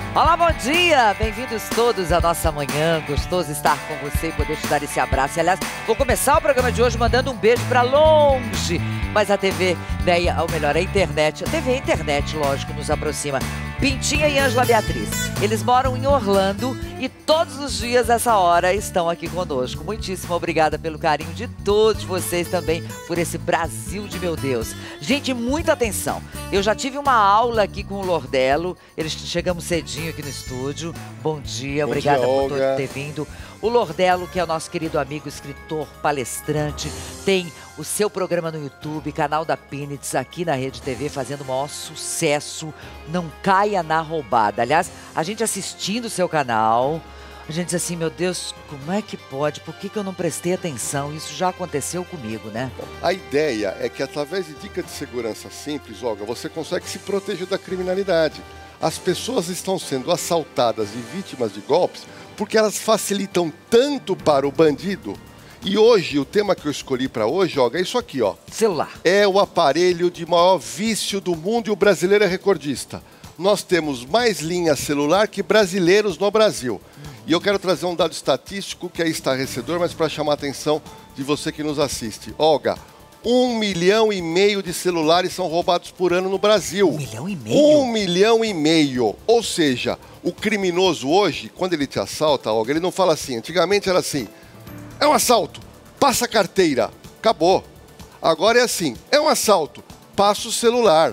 Olá, bom dia! Bem-vindos todos à nossa manhã. Gostoso estar com você e poder te dar esse abraço. E, aliás, vou começar o programa de hoje mandando um beijo pra longe. Mas a TV, né, ou melhor, a internet. A TV e a internet, lógico, nos aproxima. Pintinha e Ângela Beatriz. Eles moram em Orlando e todos os dias, essa hora, estão aqui conosco. Muitíssimo obrigada pelo carinho de todos vocês também, por esse Brasil de meu Deus. Gente, muita atenção. Eu já tive uma aula aqui com o Lordelo. Eles chegamos cedinho aqui no estúdio. Bom dia, obrigada por ter vindo. O Lordelo, que é o nosso querido amigo, escritor, palestrante, tem o seu programa no YouTube, canal da Pinitz, aqui na Rede TV, fazendo o maior sucesso. Não caia na roubada. Aliás, a gente assistindo o seu canal, a gente diz assim, meu Deus, como é que pode? Por que eu não prestei atenção? Isso já aconteceu comigo, né? A ideia é que através de dicas de segurança simples, Olga, você consegue se proteger da criminalidade. As pessoas estão sendo assaltadas e vítimas de golpes porque elas facilitam tanto para o bandido. E hoje, o tema que eu escolhi para hoje, Olga, é isso aqui, ó. Celular. É o aparelho de maior vício do mundo e o brasileiro é recordista. Nós temos mais linha celular que brasileiros no Brasil. E eu quero trazer um dado estatístico que é estarrecedor, mas para chamar a atenção de você que nos assiste. Olga, 1,5 milhão de celulares são roubados por ano no Brasil. 1,5 milhão? 1,5 milhão. Ou seja, o criminoso hoje, quando ele te assalta, Olga, ele não fala assim. Antigamente era assim, é um assalto, passa a carteira, acabou. Agora é assim, é um assalto, passa o celular.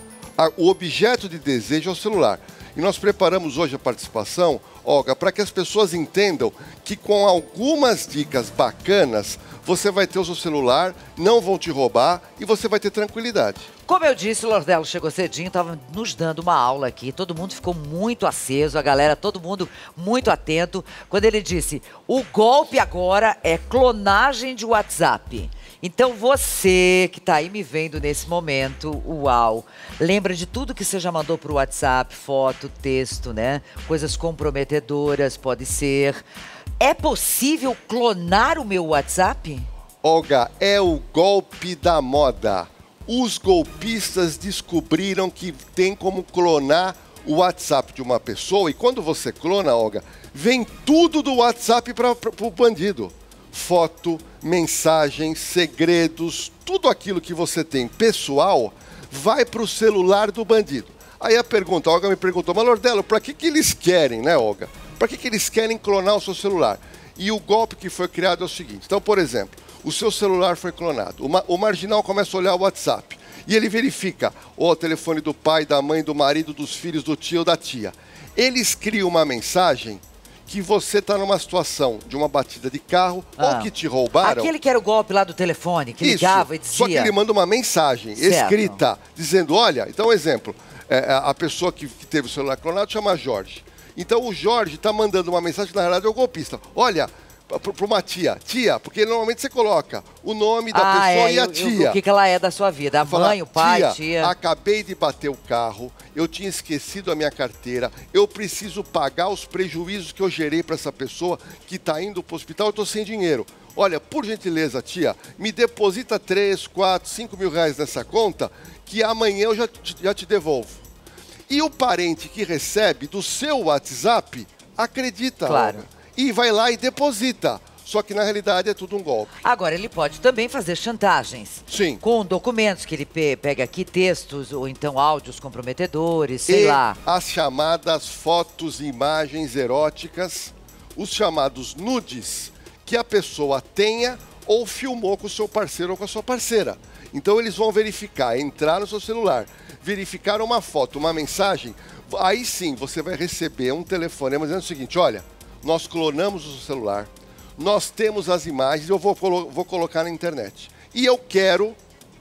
O objeto de desejo é o celular. E nós preparamos hoje a participação, Olga, para que as pessoas entendam que com algumas dicas bacanas, você vai ter o seu celular, não vão te roubar e você vai ter tranquilidade. Como eu disse, o Lordelo chegou cedinho, estava nos dando uma aula aqui. Todo mundo ficou muito aceso, a galera, todo mundo muito atento. Quando ele disse, o golpe agora é clonagem de WhatsApp. Então você que está aí me vendo nesse momento, uau, lembra de tudo que você já mandou para o WhatsApp, foto, texto, né? Coisas comprometedoras, pode ser. É possível clonar o meu WhatsApp? Olga, é o golpe da moda. Os golpistas descobriram que tem como clonar o WhatsApp de uma pessoa e quando você clona, Olga, vem tudo do WhatsApp para o bandido. Foto, mensagem, segredos, tudo aquilo que você tem pessoal vai para o celular do bandido. Aí a pergunta, a Olga me perguntou, mas Lordelo, para que eles querem, né, Olga? Para que eles querem clonar o seu celular? E o golpe que foi criado é o seguinte, então, por exemplo, o seu celular foi clonado, o marginal começa a olhar o WhatsApp e ele verifica o telefone do pai, da mãe, do marido, dos filhos, do tio ou da tia. Eles criam uma mensagem que você está numa situação de uma batida de carro ou que te roubaram. Aquele que era o golpe lá do telefone, que ligava e dizia... Só que ele manda uma mensagem escrita, dizendo, olha, então um exemplo, a pessoa que teve o celular clonado chama Jorge. Então o Jorge está mandando uma mensagem, na realidade é o golpista. Olha, para uma tia, porque normalmente você coloca o nome da pessoa e a tia. O que ela é da sua vida, a mãe, o pai, tia. Acabei de bater o carro, eu tinha esquecido a minha carteira, eu preciso pagar os prejuízos que eu gerei para essa pessoa que está indo para o hospital, eu estou sem dinheiro. Olha, por gentileza, tia, me deposita 3, 4, 5 mil reais nessa conta, que amanhã eu já te devolvo. E o parente que recebe do seu WhatsApp acredita, claro. Olga, e vai lá e deposita. Só que na realidade é tudo um golpe. Agora, ele pode também fazer chantagens. Sim. Com documentos que ele pega aqui, textos ou então áudios comprometedores, sei lá. As chamadas fotos e imagens eróticas, os chamados nudes, que a pessoa tenha ou filmou com o seu parceiro ou com a sua parceira. Então eles vão verificar, entrar no seu celular, verificar uma foto, uma mensagem, aí sim você vai receber um telefonema dizendo o seguinte, olha, nós clonamos o seu celular, nós temos as imagens, eu vou colocar na internet. E eu quero...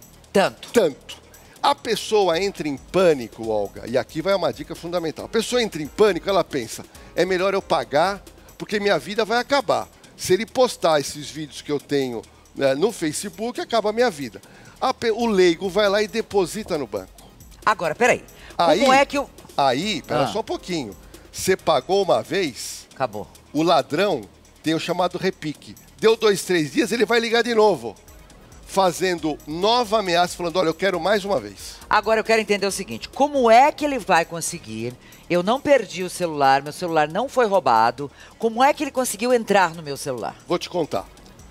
Tanto. A pessoa entra em pânico, Olga, e aqui vai uma dica fundamental. A pessoa entra em pânico, ela pensa, é melhor eu pagar, porque minha vida vai acabar. Se ele postar esses vídeos que eu tenho no Facebook, acaba a minha vida. O leigo vai lá e deposita no banco. Agora, peraí. Como é que eu... Aí, pera só um pouquinho. Você pagou uma vez... Acabou. O ladrão tem o chamado repique. Deu 2, 3 dias, ele vai ligar de novo. fazendo nova ameaça, falando, olha, eu quero mais uma vez. Agora eu quero entender o seguinte, como é que ele vai conseguir? Eu não perdi o celular, meu celular não foi roubado. Como é que ele conseguiu entrar no meu celular? Vou te contar.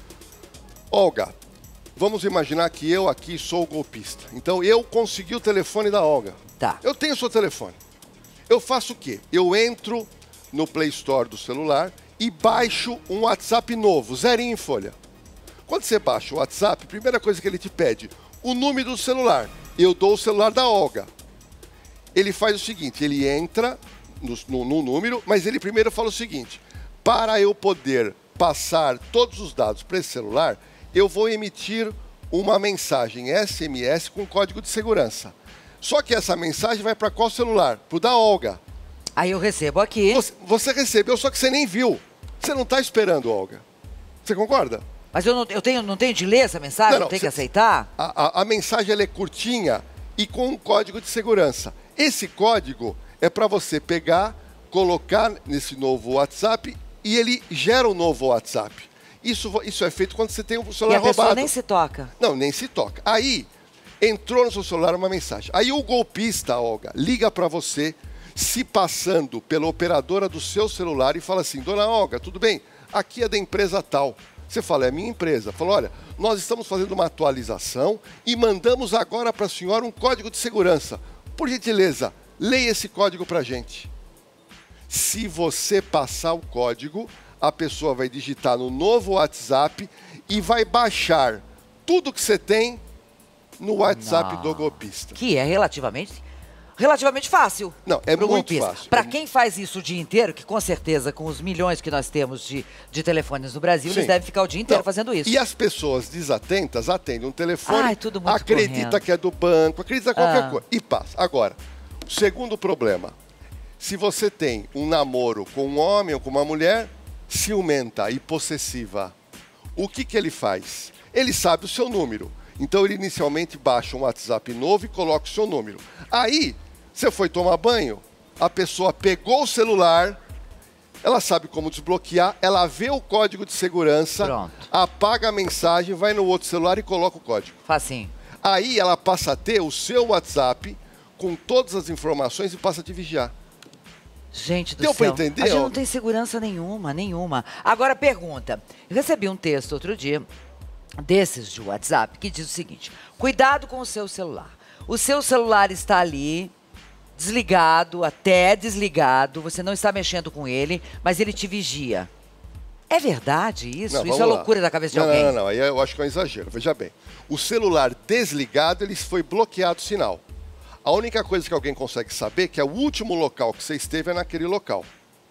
Olga, vamos imaginar que eu aqui sou o golpista. Então eu consegui o telefone da Olga. Tá. Eu tenho o seu telefone. Eu faço o quê? Eu entro no Play Store do celular e baixo um WhatsApp novo, zerinho em folha. Quando você baixa o WhatsApp, a primeira coisa que ele te pede, o número do celular. Eu dou o celular da Olga. Ele faz o seguinte, ele entra no número, mas ele primeiro fala o seguinte, para eu poder passar todos os dados para esse celular, eu vou emitir uma mensagem SMS com código de segurança. Só que essa mensagem vai para qual celular? Para o da Olga. Aí eu recebo aqui. Você recebeu, só que você nem viu. Você não está esperando, Olga. Você concorda? Mas eu não tenho de ler essa mensagem? Não tenho que aceitar? A mensagem ela é curtinha e com um código de segurança. Esse código é para você pegar, colocar nesse novo WhatsApp e ele gera um novo WhatsApp. Isso é feito quando você tem um celular roubado. E a pessoa nem se toca. Não, nem se toca. Aí, entrou no seu celular uma mensagem. Aí o golpista, Olga, liga para você, se passando pela operadora do seu celular e fala assim, dona Olga, tudo bem? Aqui é da empresa tal. Você fala, é a minha empresa. Fala, olha, nós estamos fazendo uma atualização e mandamos agora para a senhora um código de segurança. Por gentileza, leia esse código para a gente. Se você passar o código, a pessoa vai digitar no novo WhatsApp e vai baixar tudo que você tem no WhatsApp do golpista. Que é relativamente fácil. Não, é muito fácil. Para quem faz isso o dia inteiro, que com certeza com os milhões que nós temos de telefones no Brasil, eles devem ficar o dia inteiro fazendo isso. E as pessoas desatentas atendem um telefone, tudo muito acredita correndo. que é do banco, acredita qualquer coisa e passa. Agora, o segundo problema, se você tem um namoro com um homem ou com uma mulher ciumenta e possessiva, o que ele faz? Ele sabe o seu número. Então ele inicialmente baixa um WhatsApp novo e coloca o seu número. Aí, você foi tomar banho, a pessoa pegou o celular, ela sabe como desbloquear, ela vê o código de segurança, pronto, apaga a mensagem, vai no outro celular e coloca o código. Facinho. Aí ela passa a ter o seu WhatsApp com todas as informações e passa a te vigiar. Gente do céu, pra entender? A gente não tem segurança nenhuma. Agora, pergunta. Eu recebi um texto outro dia, desses de WhatsApp, que diz o seguinte, cuidado com o seu celular. O seu celular está ali, desligado, até desligado, você não está mexendo com ele, mas ele te vigia. É verdade isso? Não, isso é loucura da cabeça de alguém? Não, aí eu acho que é um exagero. Veja bem, o celular desligado, ele foi bloqueado o sinal. A única coisa que alguém consegue saber é que é o último local que você esteve é naquele local.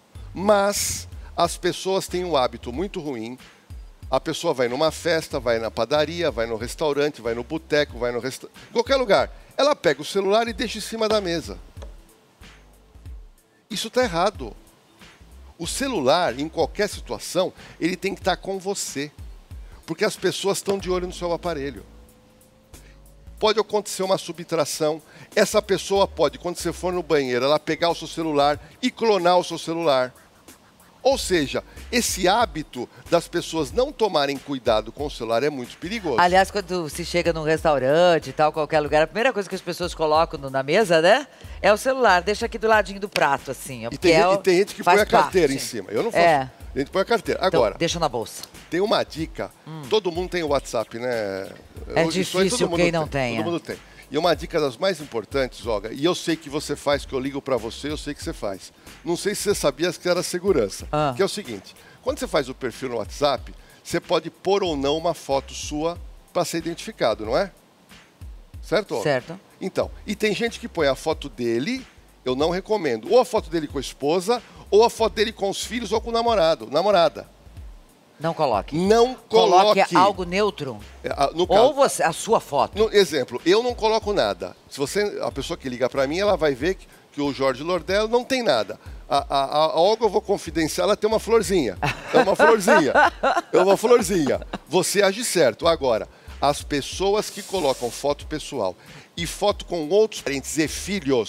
Mas as pessoas têm um hábito muito ruim. A pessoa vai numa festa, vai na padaria, vai no restaurante, vai no boteco, vai no restaurante, qualquer lugar. Ela pega o celular e deixa em cima da mesa. Isso está errado. O celular, em qualquer situação, ele tem que estar com você. Porque as pessoas estão de olho no seu aparelho. Pode acontecer uma subtração. Essa pessoa pode, quando você for no banheiro, ela pegar o seu celular e clonar o seu celular. Ou seja, esse hábito das pessoas não tomarem cuidado com o celular é muito perigoso. Aliás, quando se chega num restaurante e tal, qualquer lugar, a primeira coisa que as pessoas colocam na mesa, né? É o celular. Deixa aqui do ladinho do prato, assim. E tem gente que põe a carteira em cima. Eu não faço. A gente põe a carteira. Agora, então, deixa na bolsa. Tem uma dica. Todo mundo tem o WhatsApp, né? É difícil quem não tenha. Todo mundo tem. E uma dica das mais importantes, Olga, e eu sei que você faz, que eu ligo para você, eu sei que você faz. Não sei se você sabia que era segurança. Que é o seguinte, quando você faz o perfil no WhatsApp, você pode pôr ou não uma foto sua para ser identificado, não é? Certo, Olga? Certo. Então, e tem gente que põe a foto dele, eu não recomendo, ou a foto dele com a esposa, ou a foto dele com os filhos ou com o namorado, namorada. Não coloque. Não coloque. Coloque algo neutro. No caso, ou você, a sua foto. No exemplo, eu não coloco nada. Se você, a pessoa que liga para mim, ela vai ver que o Jorge Lordello não tem nada. A Olga, eu vou confidenciar, ela tem uma florzinha. É uma florzinha. É uma florzinha. Você age certo. Agora, as pessoas que colocam foto pessoal e foto com outros parentes e filhos,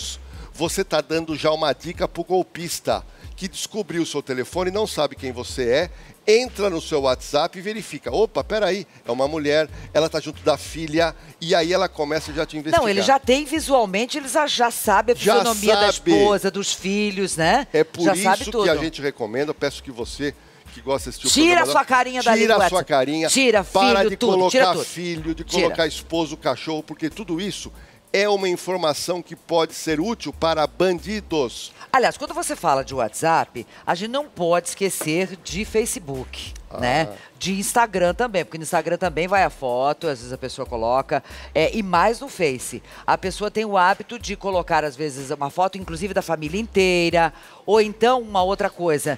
você está dando já uma dica para o golpista que descobriu o seu telefone, não sabe quem você é, entra no seu WhatsApp e verifica. Opa, peraí, é uma mulher, ela está junto da filha, e aí ela começa já a te investigar. Não, ele já tem visualmente, ele já sabe a fisionomia da esposa, dos filhos, né? É por já isso sabe que tudo. a gente recomenda, eu peço que você que gosta de assistir o Tira programa, a sua carinha dali do tira a WhatsApp. sua carinha, Tira para filho, de tudo, colocar tira tudo. filho, de colocar esposo, cachorro, porque tudo isso é uma informação que pode ser útil para bandidos. Aliás, quando você fala de WhatsApp, a gente não pode esquecer de Facebook, né? De Instagram também, porque no Instagram também vai a foto, às vezes a pessoa coloca, e mais no Face. A pessoa tem o hábito de colocar, às vezes, uma foto, inclusive, da família inteira, ou então, uma outra coisa,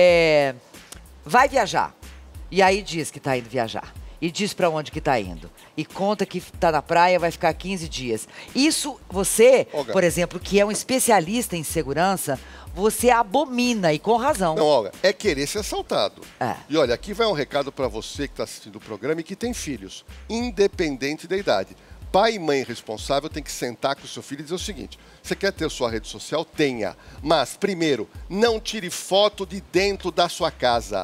vai viajar, e aí diz que está indo viajar. E diz para onde que está indo. E conta que está na praia, vai ficar 15 dias. Isso, você, Olga, por exemplo, que é um especialista em segurança, você abomina, e com razão. Não, Olga, é querer ser assaltado. É. E olha, aqui vai um recado para você que está assistindo o programa e que tem filhos, independente da idade. Pai e mãe responsável tem que sentar com o seu filho e dizer o seguinte: você quer ter sua rede social? Tenha. Mas, primeiro, não tire foto de dentro da sua casa.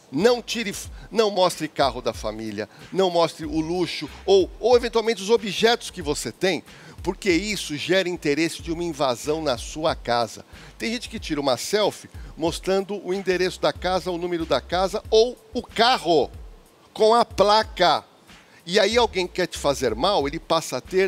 Não mostre carro da família, não mostre o luxo ou eventualmente os objetos que você tem, porque isso gera interesse de uma invasão na sua casa. Tem gente que tira uma selfie mostrando o endereço da casa, o número da casa ou o carro com a placa. E aí alguém quer te fazer mal, ele passa a ter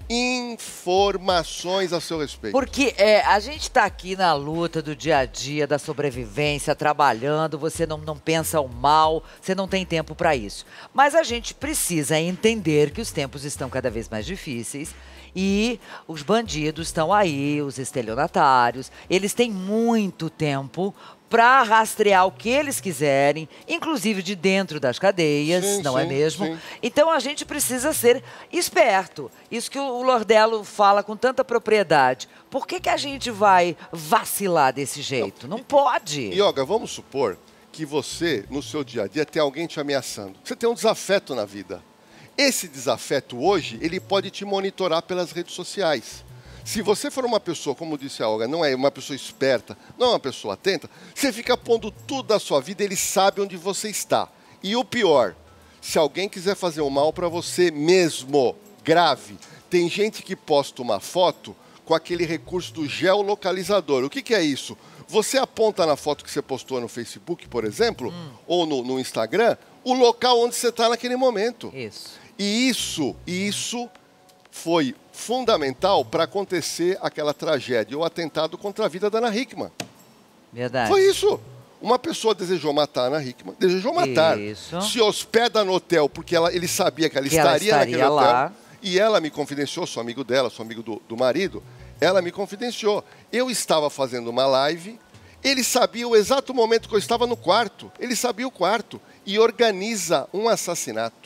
informações a seu respeito. Porque a gente está aqui na luta do dia a dia, da sobrevivência, trabalhando, você não pensa o mal, você não tem tempo para isso. Mas a gente precisa entender que os tempos estão cada vez mais difíceis e os bandidos estão aí, os estelionatários, eles têm muito tempo para rastrear o que eles quiserem, inclusive de dentro das cadeias, sim, não é mesmo? Sim. Então a gente precisa ser esperto. Isso que o Lordello fala com tanta propriedade. Por que a gente vai vacilar desse jeito? Não pode. E, Olga, vamos supor que você, no seu dia a dia, tem alguém te ameaçando. Você tem um desafeto na vida. Esse desafeto hoje, ele pode te monitorar pelas redes sociais. Se você for uma pessoa, como disse a Olga, não é uma pessoa esperta, não é uma pessoa atenta, você fica pondo tudo da sua vida, ele sabe onde você está. E o pior, se alguém quiser fazer um mal para você mesmo, grave. Tem gente que posta uma foto com aquele recurso do geolocalizador. O que é isso? Você aponta na foto que você postou no Facebook, por exemplo, ou no Instagram, o local onde você está naquele momento. Isso. E isso foi fundamental para acontecer aquela tragédia, o atentado contra a vida da Ana Hickman. Verdade. Foi isso. Uma pessoa desejou matar a Ana Hickman, desejou matar. Isso. Se hospeda no hotel porque ele sabia que ela estaria naquele hotel. Lá. E ela me confidenciou, sou amigo dela, sou amigo do marido, ela me confidenciou. Eu estava fazendo uma live, ele sabia o exato momento que eu estava no quarto, ele sabia o quarto, e organiza um assassinato.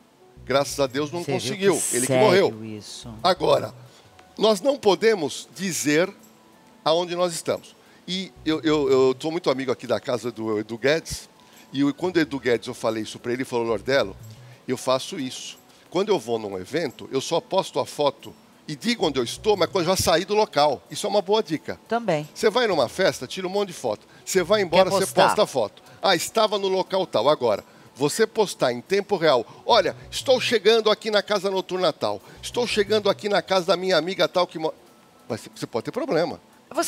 Graças a Deus não conseguiu, ele que morreu. Isso. Agora, nós não podemos dizer aonde nós estamos. E eu sou muito amigo aqui da casa do Edu Guedes, e quando o Edu Guedes eu falei isso para ele, ele falou: Lordello, eu faço isso. Quando eu vou num evento, eu só posto a foto e digo onde eu estou, mas quando eu já saí do local. Isso é uma boa dica. Também. Você vai numa festa, tira um monte de foto. Você vai embora, você posta a foto. Ah, estava no local tal. Agora, você postar em tempo real: olha, estou chegando aqui na casa noturna tal, estou chegando aqui na casa da minha amiga tal, que você pode ter problema.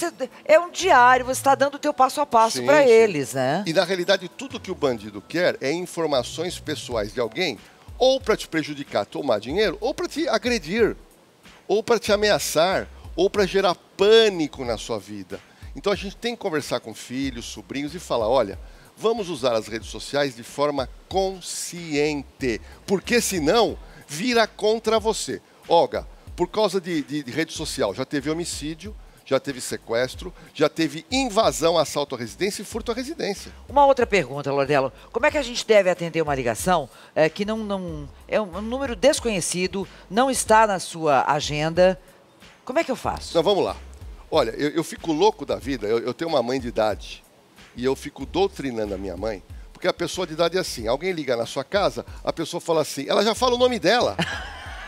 É um diário, você está dando o teu passo a passo para eles, né? E na realidade, tudo que o bandido quer é informações pessoais de alguém, ou para te prejudicar, tomar dinheiro, ou para te agredir, ou para te ameaçar, ou para gerar pânico na sua vida. Então a gente tem que conversar com filhos, sobrinhos e falar: olha, vamos usar as redes sociais de forma consciente, porque senão vira contra você. Olga, por causa de rede social, já teve homicídio, já teve sequestro, já teve invasão, assalto à residência e furto à residência. Uma outra pergunta, Lordello. Como é que a gente deve atender uma ligação que não é um número desconhecido, não está na sua agenda? Como é que eu faço? Então, vamos lá. Olha, eu fico louco da vida, eu tenho uma mãe de idade e eu fico doutrinando a minha mãe, porque a pessoa de idade é assim: alguém liga na sua casa, a pessoa fala assim, ela já fala o nome dela.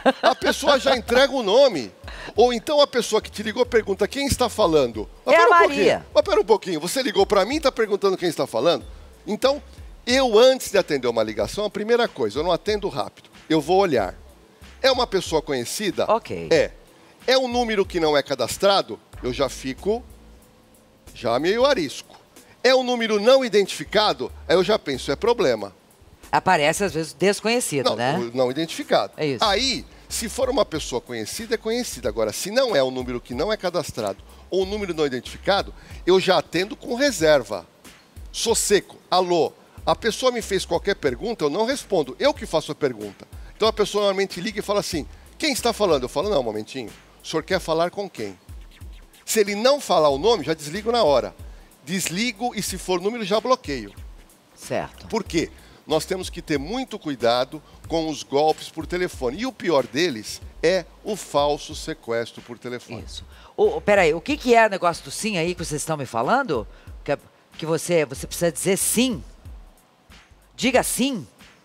A pessoa já entrega o nome. Ou então a pessoa que te ligou pergunta quem está falando. É a Maria. Mas pera um pouquinho, você ligou para mim e está perguntando quem está falando? Então, eu antes de atender uma ligação, a primeira coisa, eu não atendo rápido. Eu vou olhar. É uma pessoa conhecida? Ok. É um número que não é cadastrado? Eu já fico meio arisco. É um número não identificado? Aí eu já penso, é problema. Aparece, às vezes, desconhecido, Não, né? não identificado. É isso. Aí, se for uma pessoa conhecida, é conhecida. Agora, se não é um número que não é cadastrado ou um número não identificado, eu já atendo com reserva. Sou seco. Alô, a pessoa me fez qualquer pergunta, eu não respondo. Eu que faço a pergunta. Então a pessoa normalmente liga e fala assim, quem está falando? Eu falo, não, um momentinho. O senhor quer falar com quem? Se ele não falar o nome, já desligo na hora. Desligo e se for número, já bloqueio. Certo. Por quê? Nós temos que ter muito cuidado com os golpes por telefone. E o pior deles é o falso sequestro por telefone. Isso. Peraí, o que é o negócio do sim aí que vocês estão me falando? Que você precisa dizer sim. Diga sim.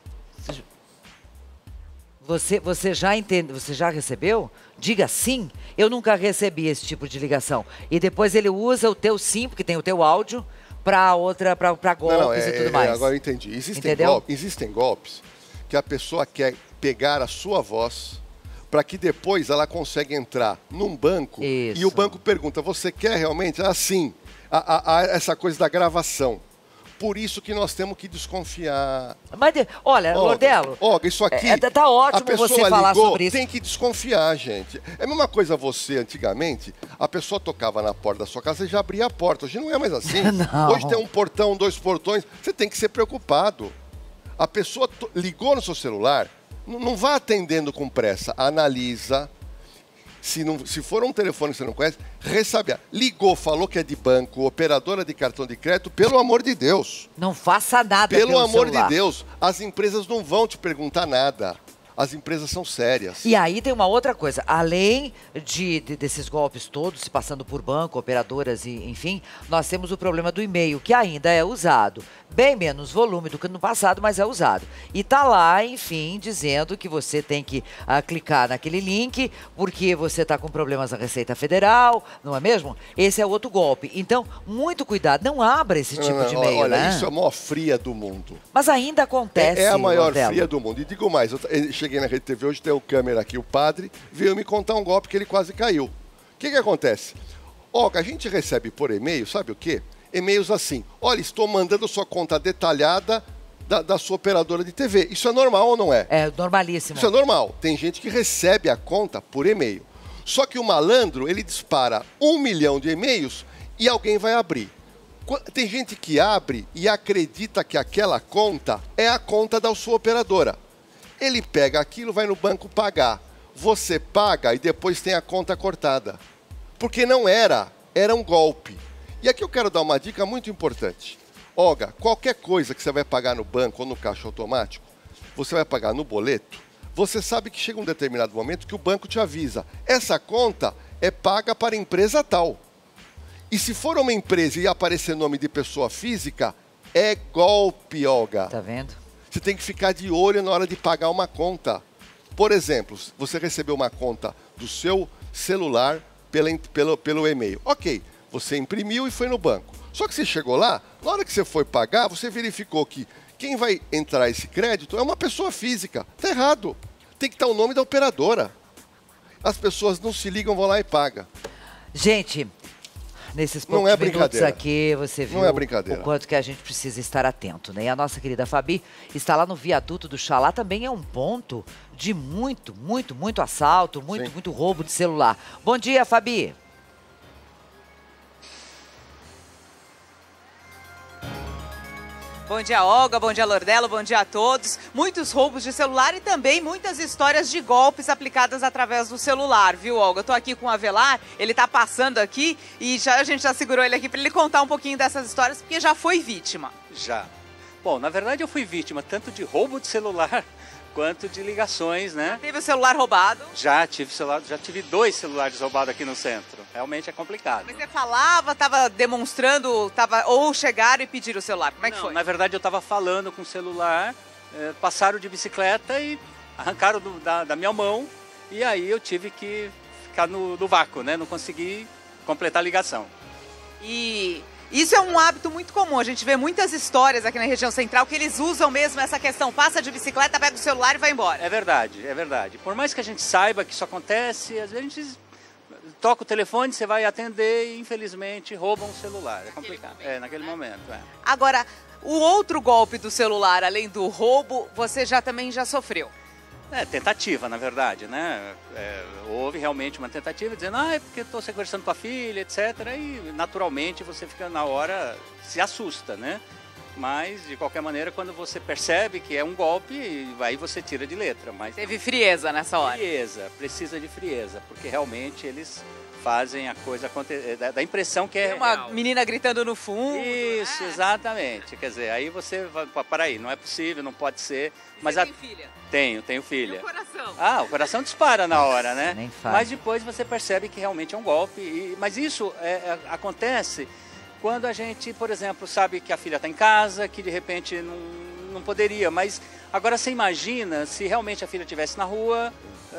Você já entende? Você já recebeu? Diga sim. Eu nunca recebi esse tipo de ligação. E depois ele usa o teu sim, porque tem o teu áudio, para golpes e tudo mais. Agora eu entendi. Existem golpes que a pessoa quer pegar a sua voz para que depois ela consiga entrar num banco e o banco pergunta, você quer realmente? Sim. Essa coisa da gravação. Por isso que nós temos que desconfiar. Mas, olha, Lordelo... Olga, isso aqui... Tá ótimo você falar sobre isso. Tem que desconfiar, gente. É a mesma coisa você, antigamente, a pessoa tocava na porta da sua casa e já abria a porta. Hoje não é mais assim. Não. Hoje tem um portão, 2 portões. Você tem que ser preocupado. A pessoa ligou no seu celular, não vá atendendo com pressa. Analisa. Se for um telefone que você não conhece, ressabe. Ligou, falou que é de banco, operadora de cartão de crédito, pelo amor de Deus. Não faça nada pelo amor celular. de Deus. As empresas não vão te perguntar nada. As empresas são sérias. E aí tem uma outra coisa. Além desses golpes todos, se passando por banco, operadoras e enfim, nós temos o problema do e-mail, que ainda é usado. Bem menos volume do que no passado, mas é usado. E tá lá, enfim, dizendo que você tem que clicar naquele link, porque você tá com problemas na Receita Federal, não é mesmo? Esse é outro golpe. Então, muito cuidado. Não abra esse tipo de e-mail, olha, né? isso é a maior fria do mundo. Mas ainda acontece, É a maior Lordelo. fria do mundo. E digo mais, eu cheguei na Rede TV, hoje tem o câmera aqui, o padre, veio me contar um golpe que ele quase caiu. O que acontece? Olga, a gente recebe por e-mail, sabe o quê? E-mails assim, olha, estou mandando sua conta detalhada da sua operadora de TV. Isso é normal ou não é? É normalíssimo. Isso é normal. Tem gente que recebe a conta por e-mail. Só que o malandro, ele dispara 1 milhão de e-mails e alguém vai abrir. Tem gente que abre e acredita que aquela conta é a conta da sua operadora. Ele pega aquilo, vai no banco pagar. Você paga e depois tem a conta cortada. Porque não era um golpe. E aqui eu quero dar uma dica muito importante. Olga, qualquer coisa que você vai pagar no banco ou no caixa automático, você vai pagar no boleto, você sabe que chega um determinado momento que o banco te avisa. Essa conta é paga para a empresa tal. E se for uma empresa e aparecer nome de pessoa física, é golpe, Olga. Tá vendo? Você tem que ficar de olho na hora de pagar uma conta. Por exemplo, você recebeu uma conta do seu celular pelo e-mail. Ok, você imprimiu e foi no banco. Só que você chegou lá, na hora que você foi pagar, você verificou que quem vai entrar esse crédito é uma pessoa física. Está errado. Tem que estar o nome da operadora. As pessoas não se ligam, vão lá e pagam. Gente, nesses poucos minutos aqui, você viu o quanto que a gente precisa estar atento, né? E a nossa querida Fabi está lá no viaduto do Xalá, também é um ponto de muito assalto, muito roubo de celular. Bom dia, Fabi. Bom dia, Olga, bom dia, Lordelo, bom dia a todos. Muitos roubos de celular e também muitas histórias de golpes aplicadas através do celular, viu, Olga? Eu tô aqui com o Avelar, ele tá passando aqui e a gente já segurou ele aqui para ele contar um pouquinho dessas histórias, porque já foi vítima. Já. Bom, na verdade eu fui vítima tanto de roubo de celular quanto de ligações, né? Teve o celular roubado? Já tive 2 celulares roubados aqui no centro. Realmente é complicado. Mas você falava, estava demonstrando, ou chegaram e pediram o celular? Como é que foi? Na verdade eu estava falando com o celular, passaram de bicicleta e arrancaram da minha mão E aí eu tive que ficar no vácuo, né? Não consegui completar a ligação. E isso é um hábito muito comum. A gente vê muitas histórias aqui na região central que eles usam mesmo essa questão. Passa de bicicleta, pega o celular e vai embora. É verdade, é verdade. Por mais que a gente saiba que isso acontece, às vezes a gente toca o telefone, você vai atender e infelizmente roubam o celular. É complicado. Naquele momento. Agora, o outro golpe do celular, além do roubo, você também já sofreu. Tentativa, na verdade, né? Houve realmente uma tentativa dizendo, é porque estou conversando com a filha, etc. E naturalmente você fica na hora, se assusta, né? Mas, de qualquer maneira, quando você percebe que é um golpe, aí você tira de letra. Mas teve frieza nessa hora. Frieza, precisa de frieza, porque realmente eles fazem a coisa acontecer, dá a impressão que é uma real. Menina gritando no fundo. Isso, exatamente. Quer dizer, aí você vai, para aí, não é possível, não pode ser. Mas você tem filha? Tenho filha. E o coração? O coração dispara na hora, né? Nem faz. Mas depois você percebe que realmente é um golpe. Mas isso acontece quando a gente, por exemplo, sabe que a filha está em casa, que de repente não poderia. Mas agora você imagina se realmente a filha estivesse na rua,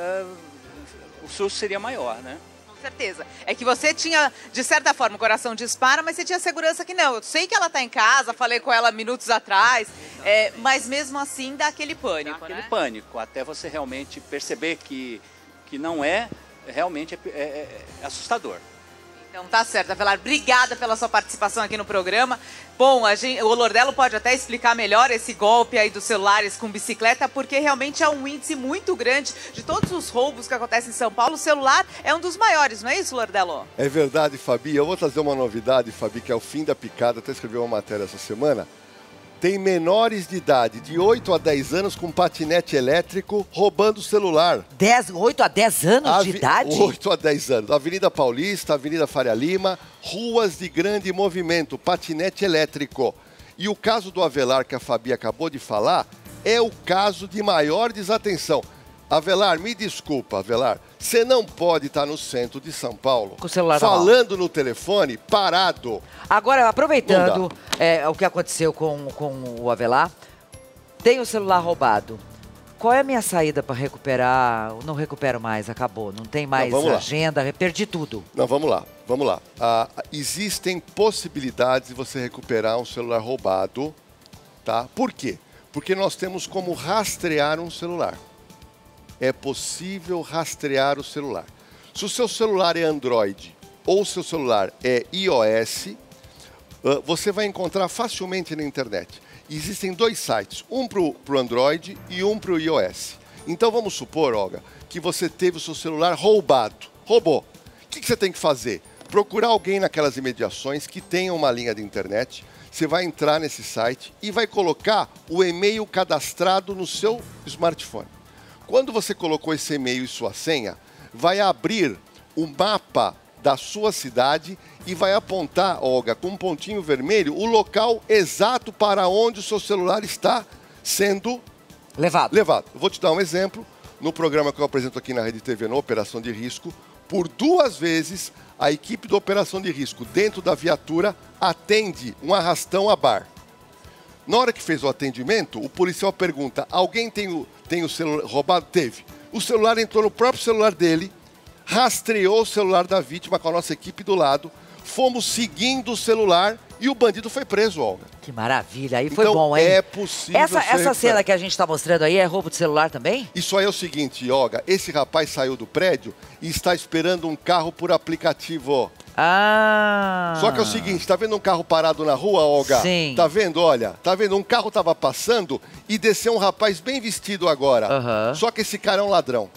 o susto seria maior, né? Com certeza. É que você tinha, de certa forma, o coração dispara, mas você tinha segurança que não. Eu sei que ela está em casa, falei com ela minutos atrás, mas mesmo assim dá aquele pânico, aquele pânico, até você realmente perceber que não é, realmente é assustador. Então tá certo, Avelar. Obrigada pela sua participação aqui no programa. Bom, o Lordello pode até explicar melhor esse golpe aí dos celulares com bicicleta, porque realmente é um índice muito grande de todos os roubos que acontecem em São Paulo. O celular é um dos maiores, não é isso, Lordello? É verdade, Fabi. Eu vou trazer uma novidade, Fabi, que é o fim da picada. Até escrevi uma matéria essa semana. Tem menores de idade, de 8 a 10 anos, com patinete elétrico, roubando o celular. 8 a 10 anos de idade? 8 a 10 anos. Avenida Paulista, Avenida Faria Lima, ruas de grande movimento, patinete elétrico. E o caso do Avelar, que a Fabi acabou de falar, é o caso de maior desatenção. Avelar, me desculpa, Avelar, você não pode estar no centro de São Paulo com o celular falando no telefone, parado. Agora, aproveitando o que aconteceu com o Avelar, tem o celular roubado. Qual é a minha saída para recuperar? Não recupero mais, acabou. Não tem mais agenda, perdi tudo. Não, vamos lá. Existem possibilidades de você recuperar um celular roubado, tá? Por quê? Porque nós temos como rastrear um celular. É possível rastrear o celular. Se o seu celular é Android ou o seu celular é iOS, você vai encontrar facilmente na internet. Existem dois sites, um para o Android e um para o iOS. Então vamos supor, Olga, que você teve o seu celular roubado. Roubou. O que você tem que fazer? Procurar alguém naquelas imediações que tenha uma linha de internet. Você vai entrar nesse site e vai colocar o e-mail cadastrado no seu smartphone. Quando você colocou esse e-mail e sua senha, vai abrir o mapa da sua cidade e vai apontar, Olga, com um pontinho vermelho, o local exato para onde o seu celular está sendo levado. Eu vou te dar um exemplo. No programa que eu apresento aqui na Rede TV, na Operação de Risco, por 2 vezes, a equipe de Operação de Risco, dentro da viatura, atende um arrastão a bar. Na hora que fez o atendimento, o policial pergunta, alguém tem o celular roubado? Teve. O celular entrou no próprio celular dele, rastreou o celular da vítima com a nossa equipe do lado, fomos seguindo o celular e o bandido foi preso, Olga. Que maravilha, aí foi bom, hein? É possível. Essa cena que a gente está mostrando aí é roubo de celular também? Isso aí é o seguinte, Olga, esse rapaz saiu do prédio e está esperando um carro por aplicativo. Só que é o seguinte, tá vendo um carro parado na rua, Olga? Sim. Tá vendo, olha? Tá vendo? Um carro tava passando e desceu um rapaz bem vestido agora. Só que esse cara é um ladrão.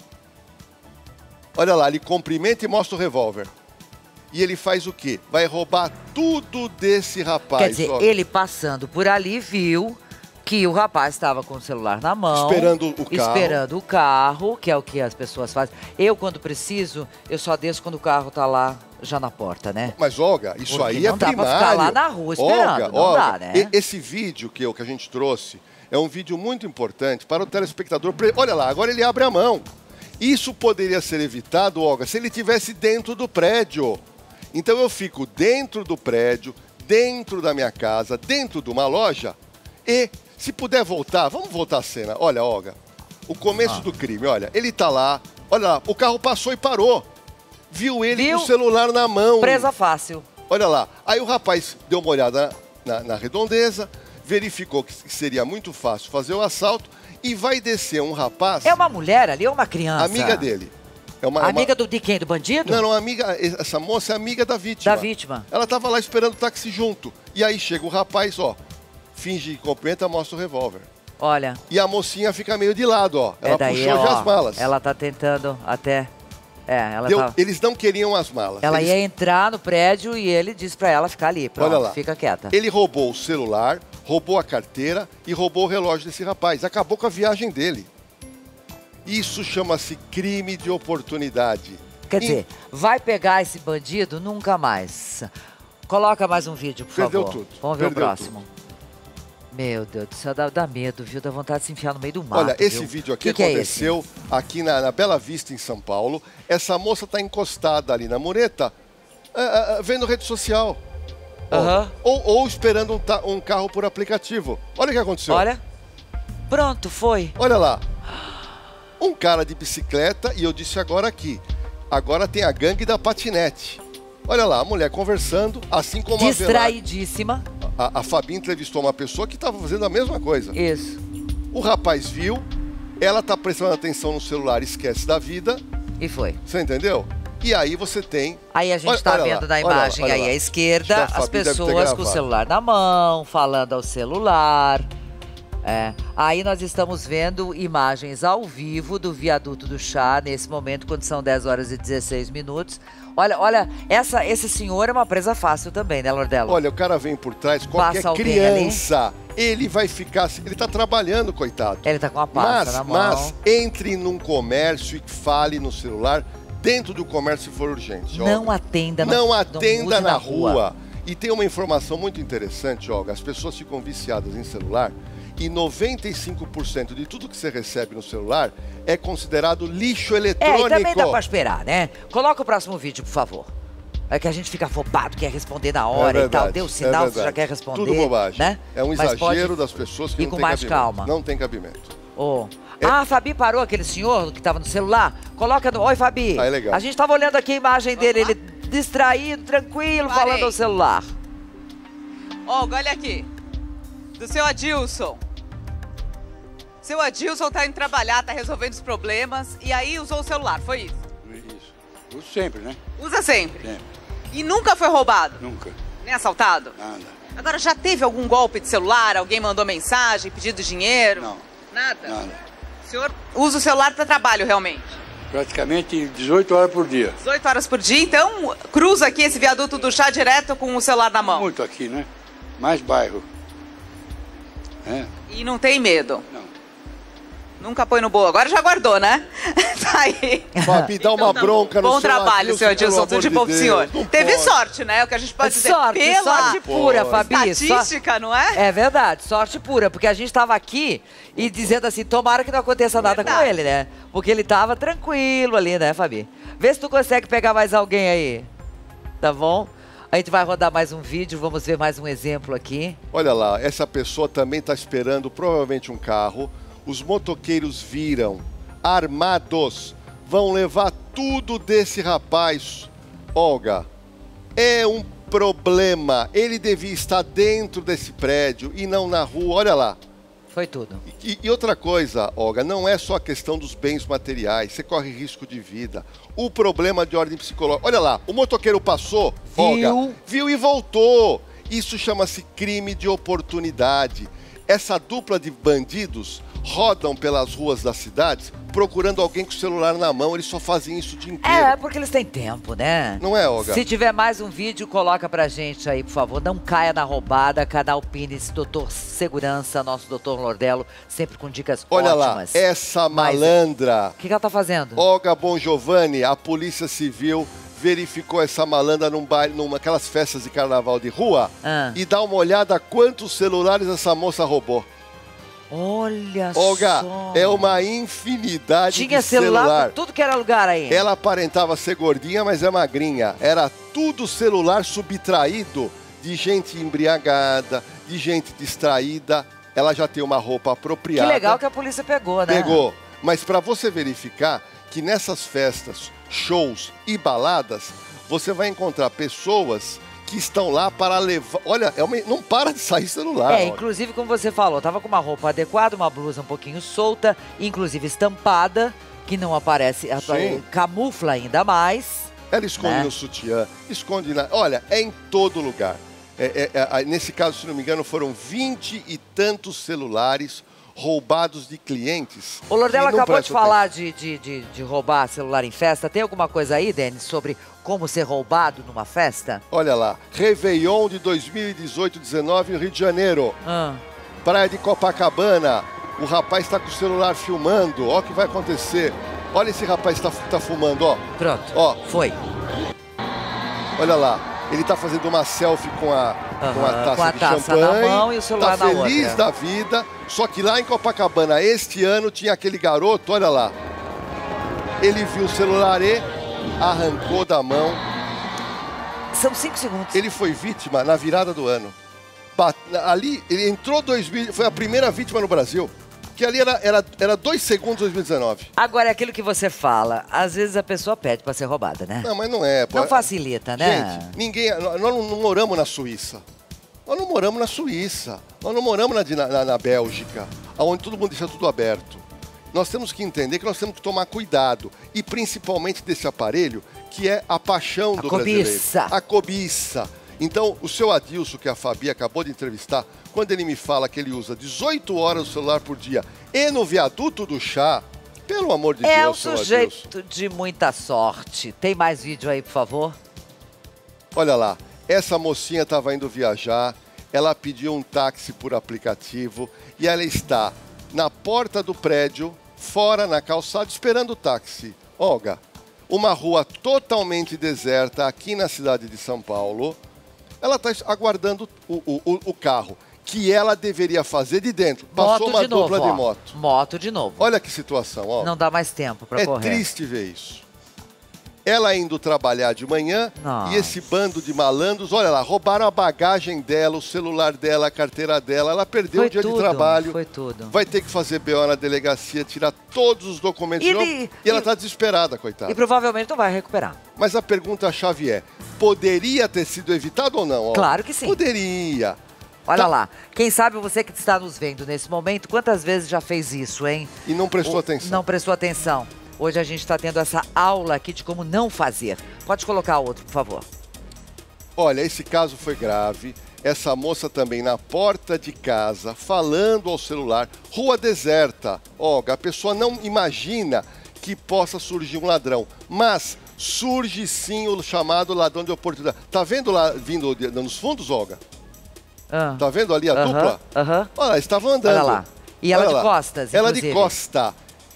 Olha lá, ele cumprimenta e mostra o revólver. E ele faz o quê? Vai roubar tudo desse rapaz. Quer dizer, ele passando por ali viu que o rapaz estava com o celular na mão. Esperando o carro, que é o que as pessoas fazem. Eu, quando preciso, eu só desço quando o carro tá lá já na porta, né? Mas, Olga, isso porque aí é primário. Não dá pra ficar lá na rua esperando, não dá, né? Esse vídeo que a gente trouxe é um vídeo muito importante para o telespectador. Olha lá, agora ele abre a mão. Isso poderia ser evitado, Olga, se ele estivesse dentro do prédio. Então eu fico dentro do prédio, dentro da minha casa, dentro de uma loja e, se puder voltar, vamos voltar à cena. Olha, Olga, o começo do crime, olha, ele tá lá, Olha lá, o carro passou e parou. Viu ele com o celular na mão. Presa fácil. Olha lá. Aí o rapaz deu uma olhada na redondeza, verificou que seria muito fácil fazer o assalto e vai descer um rapaz... É uma mulher ali ou uma criança? Amiga dele. Amiga de quem? Do bandido? Não, amiga, essa moça é amiga da vítima. Da vítima. Ela estava lá esperando o táxi junto. E aí chega o rapaz, ó, finge que cumprimenta, mostra o revólver. Olha. E a mocinha fica meio de lado, ó. Ela puxou já as malas. Ela tá tentando até... Eles não queriam as malas. Ela ia entrar no prédio e ele disse pra ela ficar ali. Pronto, olha lá. Fica quieta. Ele roubou o celular, roubou a carteira e roubou o relógio desse rapaz. Acabou com a viagem dele. Isso chama-se crime de oportunidade. Quer dizer, vai pegar esse bandido nunca mais. Coloca mais um vídeo, por favor. Perdeu tudo. Vamos ver o próximo. Meu Deus do céu, dá medo, viu? Dá vontade de se enfiar no meio do mato. Olha, esse vídeo aqui aconteceu aqui na Bela Vista, em São Paulo. Essa moça está encostada ali na mureta, vendo rede social. Ou esperando um carro por aplicativo. Olha o que aconteceu. Olha. Pronto, foi. Olha lá. Um cara de bicicleta, e eu disse agora aqui. Agora tem a gangue da patinete. Olha lá, a mulher conversando, assim como distraidíssima. A Fabi entrevistou uma pessoa que estava fazendo a mesma coisa. Isso. O rapaz viu, ela está prestando atenção no celular, esquece da vida. E foi. Você entendeu? E aí você tem... Aí a gente está vendo na imagem aí à esquerda as pessoas com o celular na mão, falando ao celular. Aí nós estamos vendo imagens ao vivo do viaduto do Chá, nesse momento, quando são 10 horas e 16 minutos. Olha, esse senhor é uma presa fácil também, né, Lordello? Olha, o cara vem por trás, qualquer criança, ele vai ficar... Ele tá trabalhando, coitado. Ele tá com a pasta na mão. Mas entre num comércio e fale no celular, dentro do comércio se for urgente. Não atenda na rua. E tem uma informação muito interessante, Olga. As pessoas ficam viciadas em celular e 95% de tudo que você recebe no celular é considerado lixo eletrônico. E também dá pra esperar, né? Coloca o próximo vídeo, por favor. É que a gente fica afobado, quer responder na hora e tal. Deu sinal, você já quer responder. Tudo bobagem. Né? É um exagero das pessoas que não tem mais cabimento. Calma. Não tem cabimento. A Fabi parou, aquele senhor que estava no celular. Coloca no... Oi, Fabi. É legal. A gente estava olhando aqui a imagem dele, ele distraído, tranquilo, falando ao celular. Olha aqui. Do seu Adilson. Seu Adilson tá indo trabalhar, tá resolvendo os problemas e aí usou o celular, foi isso? Isso. Uso sempre, né? Usa sempre? Sempre. E nunca foi roubado? Nunca. Nem assaltado? Nada. Agora, já teve algum golpe de celular? Alguém mandou mensagem, pedido dinheiro? Não. Nada? Nada. O senhor usa o celular para trabalho, realmente? Praticamente 18 horas por dia. 18 horas por dia, então cruza aqui esse viaduto do Chá direto com o celular na mão? Muito aqui, né? Mais bairro. E não tem medo? Não. Nunca põe no bolso. Agora já guardou, né? Tá aí. Fabi, dá uma bronca no Bom trabalho, seu Adilson. Tudo de bom pro senhor. Teve sorte, né? O que a gente pode dizer. Sorte pura, Fabi. Estatística, não é? É verdade, sorte pura. Porque a gente tava aqui e dizendo assim, tomara que não aconteça nada com ele, né? Porque ele tava tranquilo ali, né, Fabi? Vê se tu consegue pegar mais alguém aí. Tá bom? A gente vai rodar mais um vídeo, vamos ver mais um exemplo aqui. Olha lá, essa pessoa também está esperando provavelmente um carro. Os motoqueiros viram, armados, vão levar tudo desse rapaz. Olga, é um problema. Ele devia estar dentro desse prédio e não na rua. Olha lá. Foi tudo. E outra coisa, Olga, não é só a questão dos bens materiais. Você corre risco de vida. O problema de ordem psicológica. Olha lá, o motoqueiro passou, Olga, viu e voltou. Isso chama-se crime de oportunidade. Essa dupla de bandidos rodam pelas ruas das cidades procurando alguém com o celular na mão. Eles só fazem isso o dia inteiro. Porque eles têm tempo, né? Não é, Olga? Se tiver mais um vídeo, coloca pra gente aí, por favor. Não caia na roubada. Canal Pines, Doutor Segurança, nosso Doutor Lordello, sempre com dicas ótimas. Olha lá, essa malandra. O que ela tá fazendo? Olga Bongiovanni, a Polícia Civil verificou essa malandra aquelas festas de carnaval de rua e dá uma olhada quantos celulares essa moça roubou. Olha Olga, só. é uma infinidade Tinha de celular. Tudo que era lugar aí. Ela aparentava ser gordinha, mas é magrinha. Era tudo celular subtraído de gente embriagada, de gente distraída. Ela já tem uma roupa apropriada. Que legal que a polícia pegou, né? Pegou. Mas para você verificar que nessas festas, shows e baladas, você vai encontrar pessoas que estão lá para levar... Olha, não para de sair celular. Inclusive, como você falou, tava com uma roupa adequada, uma blusa um pouquinho solta, inclusive estampada, que não aparece, camufla ainda mais. Ela esconde no sutiã, esconde na... Olha, é em todo lugar. Nesse caso, se não me engano, foram 20 e tantos celulares roubados de clientes. O Lordelo acabou de falar de roubar celular em festa. Tem alguma coisa aí, Denis, sobre como ser roubado numa festa? Olha lá, Réveillon de 2018-19 no Rio de Janeiro. Praia de Copacabana. O rapaz está com o celular filmando. Ó o que vai acontecer. Olha esse rapaz que tá fumando, ó. Pronto, foi. Olha lá. Ele está fazendo uma selfie com a taça de champanhe, na mão e o celular tá feliz da vida. Só que lá em Copacabana, este ano, tinha aquele garoto, olha lá. Ele viu o celular e arrancou da mão. São 5 segundos. Ele foi vítima na virada do ano. Ali, ele entrou 2000, foi a primeira vítima no Brasil. Que ali era 2 segundos 2019. Agora, é aquilo que você fala, às vezes a pessoa pede para ser roubada, né? Não, mas não é. Não facilita, né? Gente, nós não moramos na Suíça. Nós não moramos na Suíça. Nós não moramos na Bélgica, onde todo mundo deixa tudo aberto. Nós temos que entender que nós temos que tomar cuidado. E principalmente desse aparelho, que é a paixão do brasileiro. A cobiça. Então, o seu Adilson, que a Fabi acabou de entrevistar, quando ele me fala que ele usa 18 horas o celular por dia e no viaduto do chá, pelo amor de Deus, é um sujeito de muita sorte. Tem mais vídeo aí, por favor? Olha lá, essa mocinha estava indo viajar, ela pediu um táxi por aplicativo e ela está na porta do prédio, fora na calçada, esperando o táxi. Olga, uma rua totalmente deserta aqui na cidade de São Paulo. Ela está aguardando o carro, que ela deveria fazer de dentro. Passou uma dupla de moto. Moto de novo. Olha que situação, ó. Não dá mais tempo para correr. É triste ver isso. Ela indo trabalhar de manhã e esse bando de malandros, olha lá, roubaram a bagagem dela, o celular dela, a carteira dela. Ela perdeu o dia de trabalho. Foi tudo. Vai ter que fazer BO na delegacia, tirar todos os documentos e ela está desesperada, coitada. E provavelmente não vai recuperar. Mas a pergunta-chave é, poderia ter sido evitado ou não? Claro que sim. Poderia. Olha lá, quem sabe você que está nos vendo nesse momento, quantas vezes já fez isso, hein? E não prestou atenção. Não prestou atenção. Hoje a gente está tendo essa aula aqui de como não fazer. Pode colocar outro, por favor. Olha, esse caso foi grave. Essa moça também na porta de casa, falando ao celular. Rua deserta. Olga, a pessoa não imagina que possa surgir um ladrão. Mas surge sim o chamado ladrão de oportunidade. Tá vendo lá vindo nos fundos, Olga? Tá vendo ali a dupla? Olha, estavam andando. Olha lá. E ela de costas, ela de costa.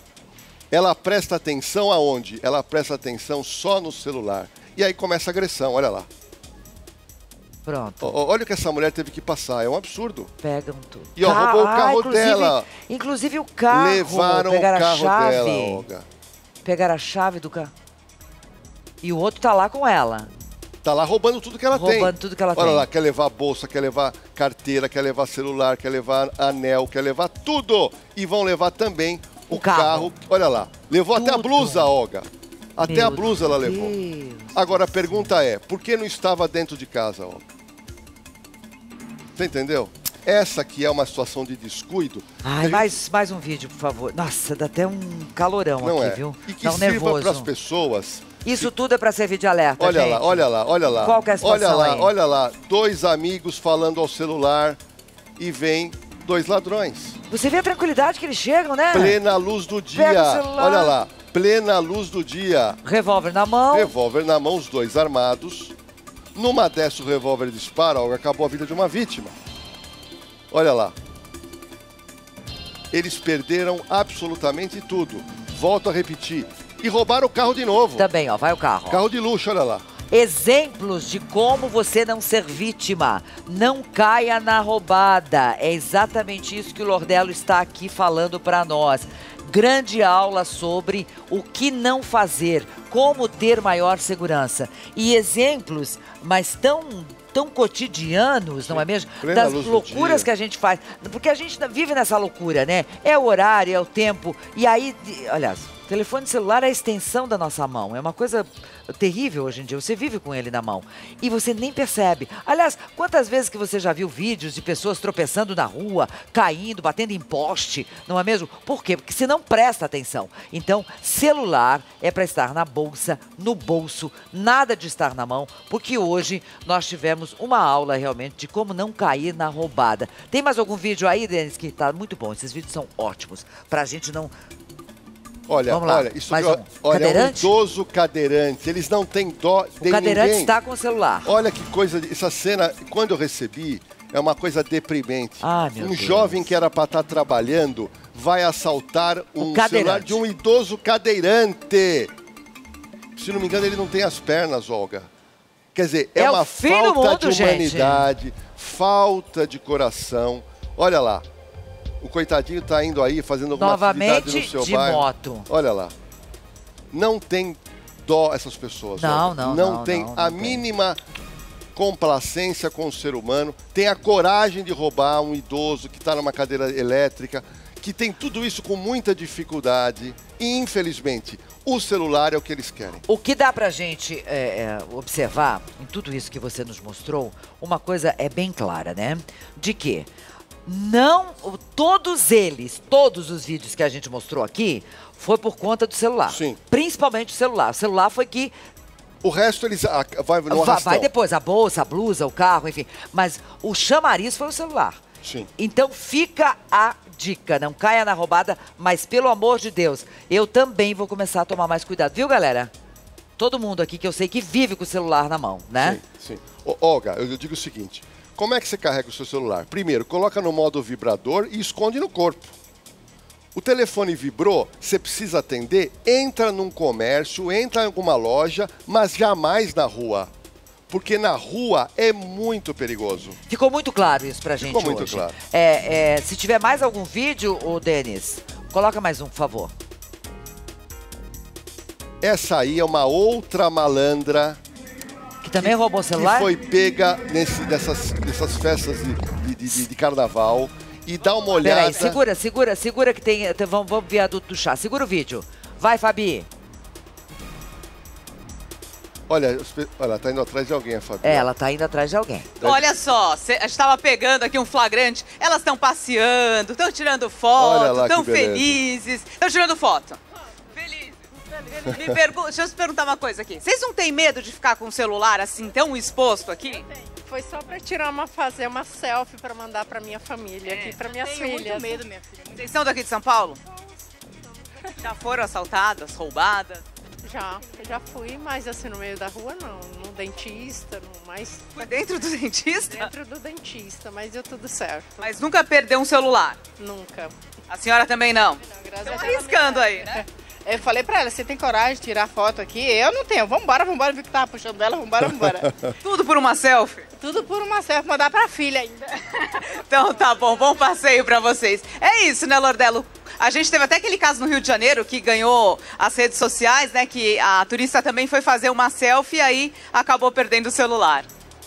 Ela presta atenção aonde? Ela presta atenção só no celular. E aí começa a agressão, olha lá. Pronto. Olha o que essa mulher teve que passar, é um absurdo. Pegam tudo. E ó, roubou o carro dela. Inclusive o carro. Levaram o carro dela, Olga. Pegaram a chave do carro. E o outro tá lá com ela. Tá lá roubando tudo que ela tem. Roubando tudo que ela tem. Olha lá, quer levar bolsa, quer levar carteira, quer levar celular, quer levar anel, quer levar tudo. E vão levar também o carro. Olha lá, levou tudo. Até a blusa, Olga. Até a blusa ela levou. Agora a pergunta é, por que não estava dentro de casa, Olga? Você entendeu? Essa aqui é uma situação de descuido. Ai, mais um vídeo, por favor. Nossa, dá até um calorão não aqui, viu? E que sirva para as pessoas. Isso tudo é para servir de alerta, olha gente. Lá, olha lá, olha lá. Qual que é a situação olha lá, aí? olha lá. 2 amigos falando ao celular e vem 2 ladrões. Você vê a tranquilidade que eles chegam, né? Plena luz do dia. Pega o celular. Olha lá, plena luz do dia. Revólver na mão. Revólver na mão, os 2 armados. Numa dessas o revólver dispara, acabou a vida de uma vítima. Olha lá. Eles perderam absolutamente tudo. Volto a repetir. E roubaram o carro de novo. Também, ó, vai o carro. Carro de luxo, olha lá. Exemplos de como você não ser vítima. Não caia na roubada. É exatamente isso que o Lordelo está aqui falando para nós. Grande aula sobre o que não fazer, como ter maior segurança. E exemplos, mas tão cotidianos, não é mesmo? Plena Das luz do loucuras dia. que a gente faz. Porque a gente vive nessa loucura, né? É o horário, é o tempo. E aí, aliás, o telefone celular é a extensão da nossa mão. É uma coisa terrível hoje em dia. Você vive com ele na mão e você nem percebe. Aliás, quantas vezes que você já viu vídeos de pessoas tropeçando na rua, caindo, batendo em poste, não é mesmo? Por quê? Porque você não presta atenção. Então, celular é para estar na bolsa, no bolso, nada de estar na mão, porque hoje nós tivemos uma aula realmente de como não cair na roubada. Tem mais algum vídeo aí, Denis, que tá muito bom? Esses vídeos são ótimos, pra gente não... Olha, Vamos lá, olha, isso mais é um. Cadeirante? um idoso cadeirante. Eles não têm dó de O cadeirante ninguém. está com o celular. Olha que coisa, essa cena, quando eu recebi, é uma coisa deprimente. Ai, meu um Deus. jovem que era para estar trabalhando vai assaltar um cadeirante. celular de um idoso cadeirante. Se não me engano, ele não tem as pernas, Olga. Quer dizer, é É o uma fim do falta mundo, de humanidade, falta de coração. Olha lá, o coitadinho está indo aí fazendo alguma atividade Novamente no seu de bairro. moto. Olha lá. Não tem dó essas pessoas. Não, Olga. não tem não a tem. mínima complacência com o ser humano, tem a coragem de roubar um idoso que está numa cadeira elétrica, que tem tudo isso com muita dificuldade e, infelizmente, o celular é o que eles querem. O que dá pra gente observar em tudo isso que você nos mostrou, uma coisa é bem clara, né? De que todos os vídeos que a gente mostrou aqui, foi por conta do celular. Sim. Principalmente o celular. O celular foi que O resto eles vai no arrastão. vai depois, a bolsa, a blusa, o carro, enfim. Mas o chamariz foi o celular. Sim. Então fica a dica, não caia na roubada, mas pelo amor de Deus, eu também vou começar a tomar mais cuidado, viu, galera? Todo mundo aqui que eu sei que vive com o celular na mão, né? Sim, sim. Olga, eu digo o seguinte, como é que você carrega o seu celular? Primeiro, coloca no modo vibrador e esconde no corpo. O telefone vibrou, você precisa atender, entra num comércio, entra em alguma loja, mas jamais na rua. Porque na rua é muito perigoso. Ficou muito claro isso pra gente Ficou muito hoje. claro. Se tiver mais algum vídeo, ô Denis, coloca mais um, por favor. Essa aí é uma outra malandra Que também roubou o celular? que foi pega nessas festas de carnaval. E dá uma olhada... Peraí, segura que tem... Vamos ver a do chá. Segura o vídeo. Vai, Fabi. Olha, tá indo atrás de alguém, a Fabi. Ela tá indo atrás de alguém. Olha só, a gente estava pegando aqui um flagrante. Elas estão passeando, estão tirando Olha foto, lá estão que beleza. felizes. Estão tirando foto. Felizes. Deixa eu te perguntar uma coisa aqui. Vocês não têm medo de ficar com o celular assim tão exposto aqui? Foi só pra fazer uma selfie pra mandar pra minha família, aqui pra minhas Tenho filhas. muito medo, minha filha. Vocês são daqui de São Paulo? Já foram assaltadas, roubadas? Já fui, mas assim no meio da rua não, no dentista, mas Foi dentro do dentista? dentro do dentista, mas deu tudo certo. Mas nunca perdeu um celular? Nunca. A senhora também não? Graças Estão a Deus. arriscando aí, né? Eu falei pra ela, você tem coragem de tirar foto aqui? Eu não tenho. Vambora, vi que tava puxando dela, vambora. Tudo por uma selfie? Tudo por uma selfie, mandar pra filha ainda. Então tá bom, bom passeio pra vocês. É isso, né, Lordelo? A gente teve até aquele caso no Rio de Janeiro que ganhou as redes sociais, né? Que a turista também foi fazer uma selfie e aí acabou perdendo o celular.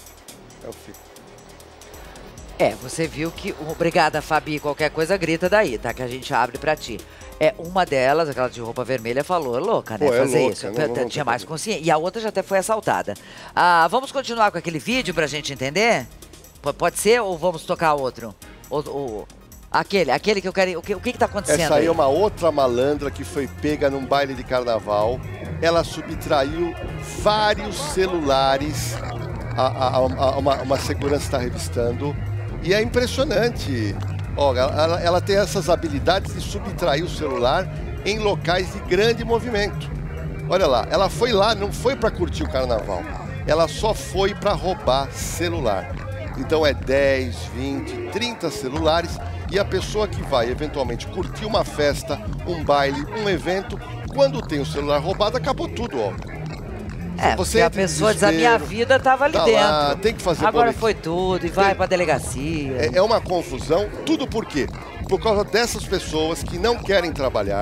Você viu que... Obrigada, Fabi. Qualquer coisa, grita daí, tá? Que a gente abre pra ti. Uma delas, aquela de roupa vermelha, falou, louca, né? Pô, é fazer louca, isso. não Tinha mais consciência. E a outra já até foi assaltada. Vamos continuar com aquele vídeo pra gente entender? Pode ser ou vamos tocar outro? Aquele que eu quero... O que tá acontecendo Essa aí aí? é uma outra malandra que foi pega num baile de carnaval. Ela subtraiu vários celulares. Uma segurança está revistando. E é impressionante. Olha, ela tem essas habilidades de subtrair o celular em locais de grande movimento. Olha lá, ela foi lá, não foi para curtir o carnaval. Ela só foi para roubar celular. Então é 10, 20, 30 celulares. E a pessoa que vai eventualmente curtir uma festa, um baile, um evento, quando tem o celular roubado, acabou tudo, ó. Porque a pessoa diz, a minha vida tava ali tá dentro. lá, tem que fazer Agora boletim. foi tudo e vai pra delegacia. É uma confusão, tudo por quê? Por causa dessas pessoas que não querem trabalhar,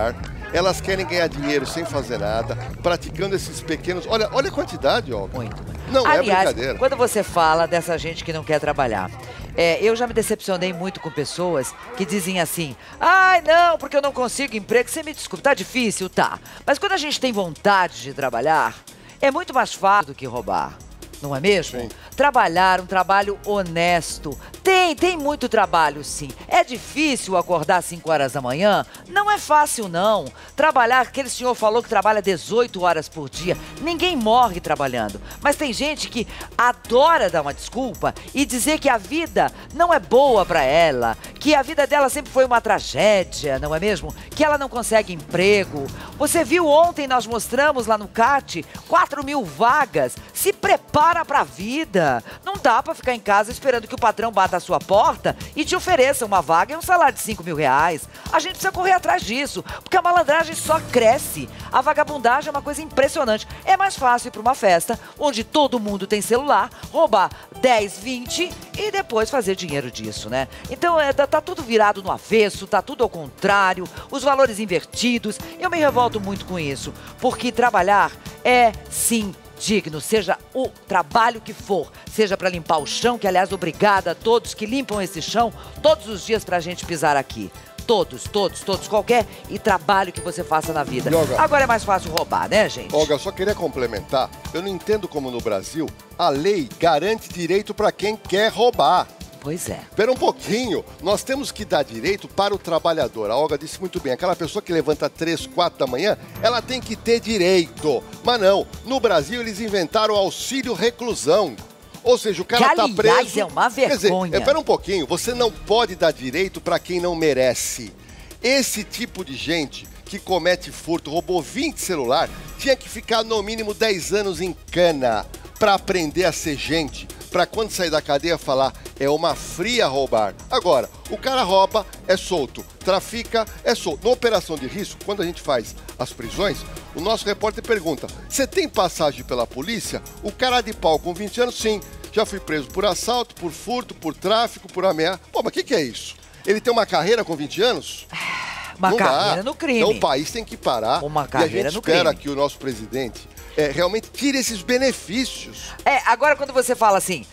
Elas querem ganhar dinheiro sem fazer nada, praticando esses pequenos... Olha a quantidade, Olga. Muito. Não Aliás, é brincadeira. quando você fala dessa gente que não quer trabalhar, eu já me decepcionei muito com pessoas que dizem assim, ai, não, porque eu não consigo emprego. Você me desculpa, tá difícil? Tá. Mas quando a gente tem vontade de trabalhar, é muito mais fácil do que roubar. Não é mesmo? Sim. Trabalhar, um trabalho honesto. Tem muito trabalho, sim. É difícil acordar às 5 horas da manhã? Não é fácil, não. Trabalhar, aquele senhor falou que trabalha 18 horas por dia. Ninguém morre trabalhando. Mas tem gente que adora dar uma desculpa e dizer que a vida não é boa pra ela, que a vida dela sempre foi uma tragédia, não é mesmo? Que ela não consegue emprego. Você viu ontem, nós mostramos lá no CAT, 4.000 vagas. Se prepara pra vida. Não dá pra ficar em casa esperando que o patrão bata a sua porta e te ofereça uma vaga e um salário de 5.000 reais. A gente precisa correr atrás disso, porque a malandragem só cresce. A vagabundagem é uma coisa impressionante. É mais fácil ir pra uma festa onde todo mundo tem celular, roubar 10, 20 e depois fazer dinheiro disso, né? Então, tá tudo virado no avesso, tá tudo ao contrário, os valores invertidos. Eu me revolto muito com isso, porque trabalhar é, sim, digno, seja o trabalho que for, seja para limpar o chão, que aliás, obrigada a todos que limpam esse chão todos os dias pra gente pisar aqui. Todos, qualquer trabalho que você faça na vida. Olga, agora é mais fácil roubar, né, gente? Olga, eu só queria complementar, eu não entendo como no Brasil a lei garante direito para quem quer roubar. Pois é. Espera um pouquinho, nós temos que dar direito para o trabalhador. A Olga disse muito bem, aquela pessoa que levanta 3, 4 da manhã, ela tem que ter direito. Mas não, no Brasil eles inventaram o auxílio reclusão. Ou seja, o cara que, tá aliás, preso... é uma vergonha. Quer dizer, espera um pouquinho, você não pode dar direito para quem não merece. Esse tipo de gente que comete furto, roubou 20 celular, tinha que ficar no mínimo 10 anos em cana para aprender a ser gente. Para quando sair da cadeia falar, é uma fria roubar. Agora, o cara rouba, é solto. Trafica, é solto. Na operação de risco, quando a gente faz as prisões, o nosso repórter pergunta, você tem passagem pela polícia? O cara de pau com 20 anos, sim. Já fui preso por assalto, por furto, por tráfico, por ameaça. Pô, mas o que é isso? Ele tem uma carreira com 20 anos? Uma carreira no crime. Então o país tem que parar. Uma carreira e a gente no espera crime. que o nosso presidente realmente tire esses benefícios. Agora quando você fala assim,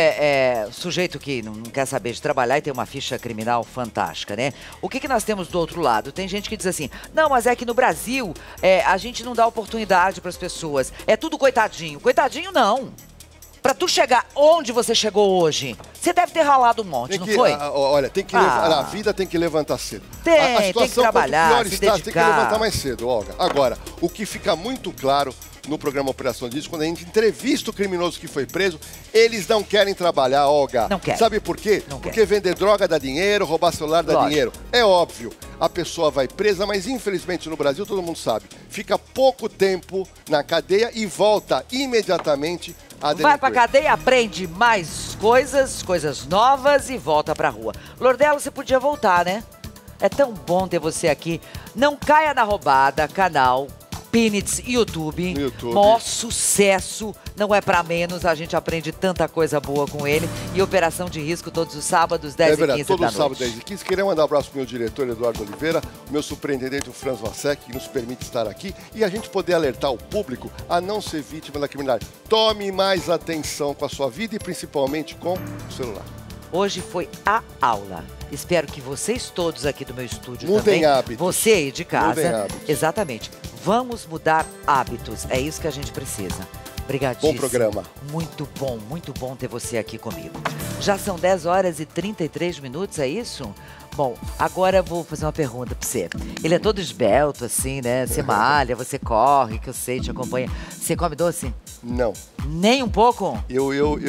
sujeito que não quer saber de trabalhar e tem uma ficha criminal fantástica, né? O que nós temos do outro lado? Tem gente que diz assim, não, mas é que no Brasil a gente não dá oportunidade para as pessoas. É tudo coitadinho. Coitadinho não. Pra tu chegar onde você chegou hoje, você deve ter ralado um monte, não foi? Olha, tem que na vida tem que levantar cedo. Tem que trabalhar, pior se está, dedicar. tem que levantar mais cedo, Olga. Agora, o que fica muito claro no programa Operação Disco, quando a gente entrevista o criminoso que foi preso, eles não querem trabalhar, Olga. Não querem. Sabe por quê? Não Porque querem. vender droga dá dinheiro, roubar celular dá Lógico. dinheiro. É óbvio, a pessoa vai presa, mas infelizmente no Brasil, todo mundo sabe, fica pouco tempo na cadeia e volta imediatamente a delinquir. Vai pra cadeia, aprende mais coisas novas e volta pra rua. Lordelo, você podia voltar, né? É tão bom ter você aqui. Não caia na roubada, canal Pinitz YouTube. Maior sucesso, não é pra menos. A gente aprende tanta coisa boa com ele. E Operação de Risco todos os sábados, 10 verdade, e 15 da todo noite. sábado, 10 e 15. Queria mandar um abraço pro meu diretor, Eduardo Oliveira, o meu superintendente, o Franz Vassek, que nos permite estar aqui e a gente poder alertar o público a não ser vítima da criminalidade. Tome mais atenção com a sua vida e principalmente com o celular. Hoje foi a aula. Espero que vocês todos aqui do meu estúdio Mudem também. hábitos. Você aí de casa. Mudem hábitos. Exatamente. Vamos mudar hábitos. É isso que a gente precisa. Obrigadíssimo. Bom programa. Muito bom ter você aqui comigo. Já são 10 horas e 33 minutos, é isso? Bom, agora eu vou fazer uma pergunta pra você. Ele é todo esbelto, assim, né? Você malha, você corre, que eu sei, te acompanha. Você come doce? Não. Nem um pouco? Eu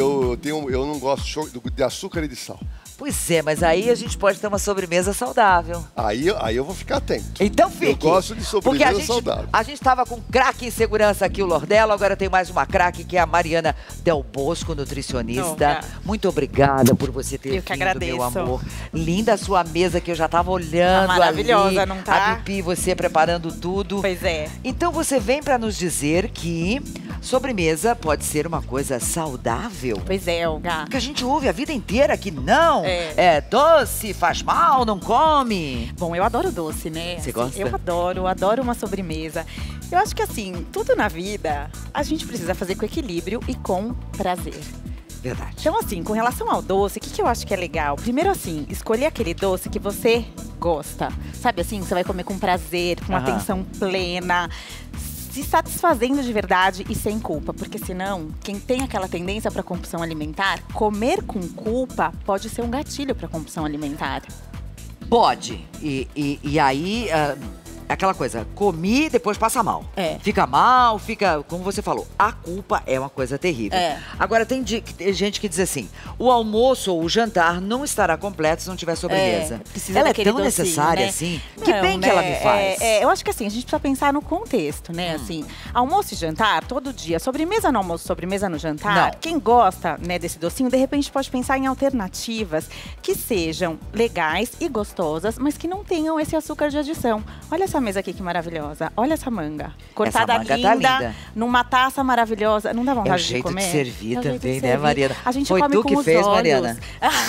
não gosto de açúcar e de sal. Pois é, mas aí a gente pode ter uma sobremesa saudável. Aí eu vou ficar atento. Então fique. Eu gosto de sobremesa porque saudável. A gente estava com craque em segurança aqui, o Lordelo. Agora tem mais uma craque, que é a Mariana Del Bosco, nutricionista. Muito obrigada por você ter vindo, meu amor. Linda a sua mesa, que eu já estava olhando maravilhosa, ali. não tá? A Pipi, você preparando tudo. Pois é. Então você vem para nos dizer que sobremesa pode ser uma coisa saudável. Pois é, Olga. Porque a gente ouve a vida inteira que não, é doce, faz mal, não come. Bom, eu adoro doce, né? Você gosta? Eu adoro uma sobremesa. Eu acho que assim, tudo na vida a gente precisa fazer com equilíbrio e com prazer. Verdade. Então assim, com relação ao doce, o que eu acho que é legal? Primeiro assim, escolher aquele doce que você gosta. Sabe assim, você vai comer com prazer, com atenção plena, se satisfazendo de verdade e sem culpa. Porque senão, quem tem aquela tendência para compulsão alimentar, comer com culpa pode ser um gatilho para compulsão alimentar. Pode. E aí, aquela coisa, comi, depois passa mal. Fica mal, como você falou, a culpa é uma coisa terrível. Agora, tem gente que diz assim, o almoço ou o jantar não estará completo se não tiver sobremesa. Ela é tão docinho, necessária, né? Assim? Que não, bem que ela me faz. Eu acho que assim, a gente precisa pensar no contexto, né? Assim, almoço e jantar, todo dia. Sobremesa no almoço, sobremesa no jantar. Não. Quem gosta, né, desse docinho, de repente pode pensar em alternativas que sejam legais e gostosas, mas que não tenham esse açúcar de adição. Olha essa mesa aqui que maravilhosa. Olha essa manga. Cortada essa manga linda, tá linda, numa taça maravilhosa. Não dá vontade de comer? É o jeito de servir também, né, servir. Mariana? A gente Foi come tu com que os fez, olhos. Mariana?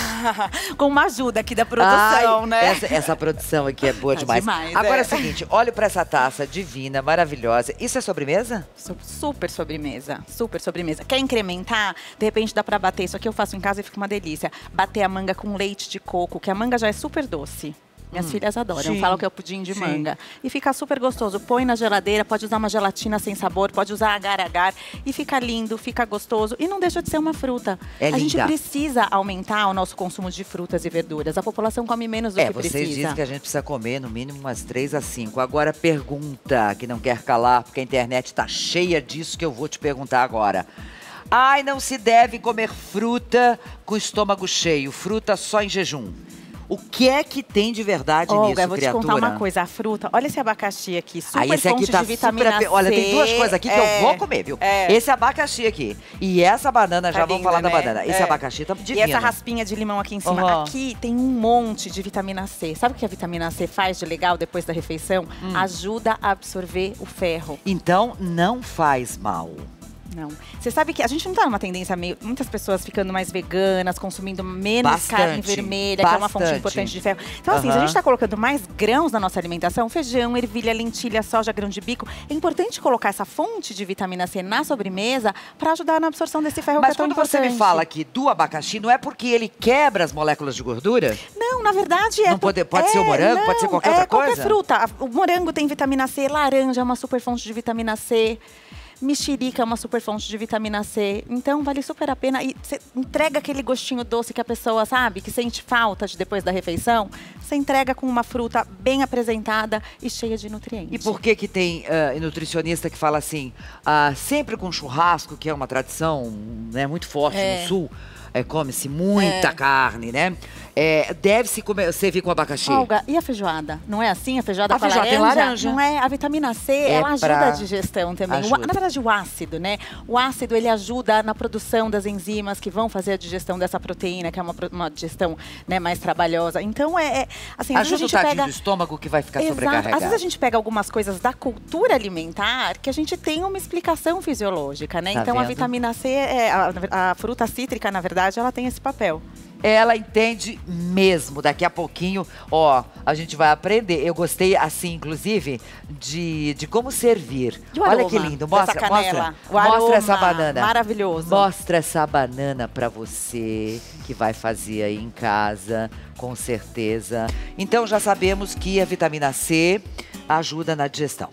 Com uma ajuda aqui da produção, né? Essa produção aqui é boa demais. Agora é o seguinte, olha pra essa taça divina, maravilhosa. Isso é sobremesa? Super sobremesa, super sobremesa. Quer incrementar? De repente dá pra bater. Isso aqui eu faço em casa e fica uma delícia. Bater a manga com leite de coco, que a manga já é super doce. Minhas filhas adoram, falam que é o pudim de manga. E fica super gostoso. Põe na geladeira, pode usar uma gelatina sem sabor, pode usar agar-agar. E fica lindo, fica gostoso. E não deixa de ser uma fruta. A gente precisa aumentar o nosso consumo de frutas e verduras. A população come menos do que precisa. Vocês dizem que a gente precisa comer no mínimo umas 3 a 5. Agora, pergunta que não quer calar, porque a internet tá cheia disso que eu vou te perguntar agora. Ai, não se deve comer fruta com estômago cheio. Fruta só em jejum. O que é que tem de verdade nisso, criatura? Eu vou te contar uma coisa. A fruta, olha esse abacaxi aqui, super esse aqui fonte tá de vitamina C. Olha, tem 2 coisas aqui que eu vou comer, viu? Esse abacaxi aqui e essa banana, já vamos falar da banana. Esse abacaxi tá divino. E essa raspinha de limão aqui em cima. Aqui tem um monte de vitamina C. Sabe o que a vitamina C faz de legal depois da refeição? Ajuda a absorver o ferro. Então, não faz mal. Não. Você sabe que a gente não tá numa tendência meio... Muitas pessoas ficando mais veganas, consumindo menos carne vermelha, que é uma fonte importante de ferro. Então, assim, se a gente tá colocando mais grãos na nossa alimentação, feijão, ervilha, lentilha, soja, grão de bico, é importante colocar essa fonte de vitamina C na sobremesa para ajudar na absorção desse ferro que é tão importante. Mas quando você me fala aqui do abacaxi, não é porque ele quebra as moléculas de gordura? Não, na verdade é... Não pode ser o morango, pode ser qualquer outra coisa? Qualquer fruta. O morango tem vitamina C, laranja é uma super fonte de vitamina C. Mexerica é uma super fonte de vitamina C. Então, vale super a pena. E você entrega aquele gostinho doce que a pessoa, sabe, que sente falta depois da refeição. Você entrega com uma fruta bem apresentada e cheia de nutrientes. E por que tem nutricionista que fala assim, sempre com churrasco, que é uma tradição, né, muito forte no Sul, come-se muita carne, né? Deve-se servir com abacaxi. Olga, e a feijoada? Não é assim? A feijoada com laranja? Tem laranja. Não é? A vitamina C, ela ajuda a digestão também. Na verdade, o ácido, né? O ácido, ele ajuda na produção das enzimas que vão fazer a digestão dessa proteína, que é uma digestão, né, mais trabalhosa. Então, assim, ajuda o tadinho do estômago que vai ficar sobrecarregado. Às vezes a gente pega algumas coisas da cultura alimentar que a gente tem uma explicação fisiológica, né? Então, a vitamina C, a fruta cítrica, na verdade, ela tem esse papel. Ela entende mesmo. Daqui a pouquinho, a gente vai aprender. Eu gostei, assim, inclusive, de como servir. Olha que lindo. Mostra essa banana. Maravilhoso. Mostra essa banana pra você, que vai fazer aí em casa, com certeza. Então, já sabemos que a vitamina C ajuda na digestão.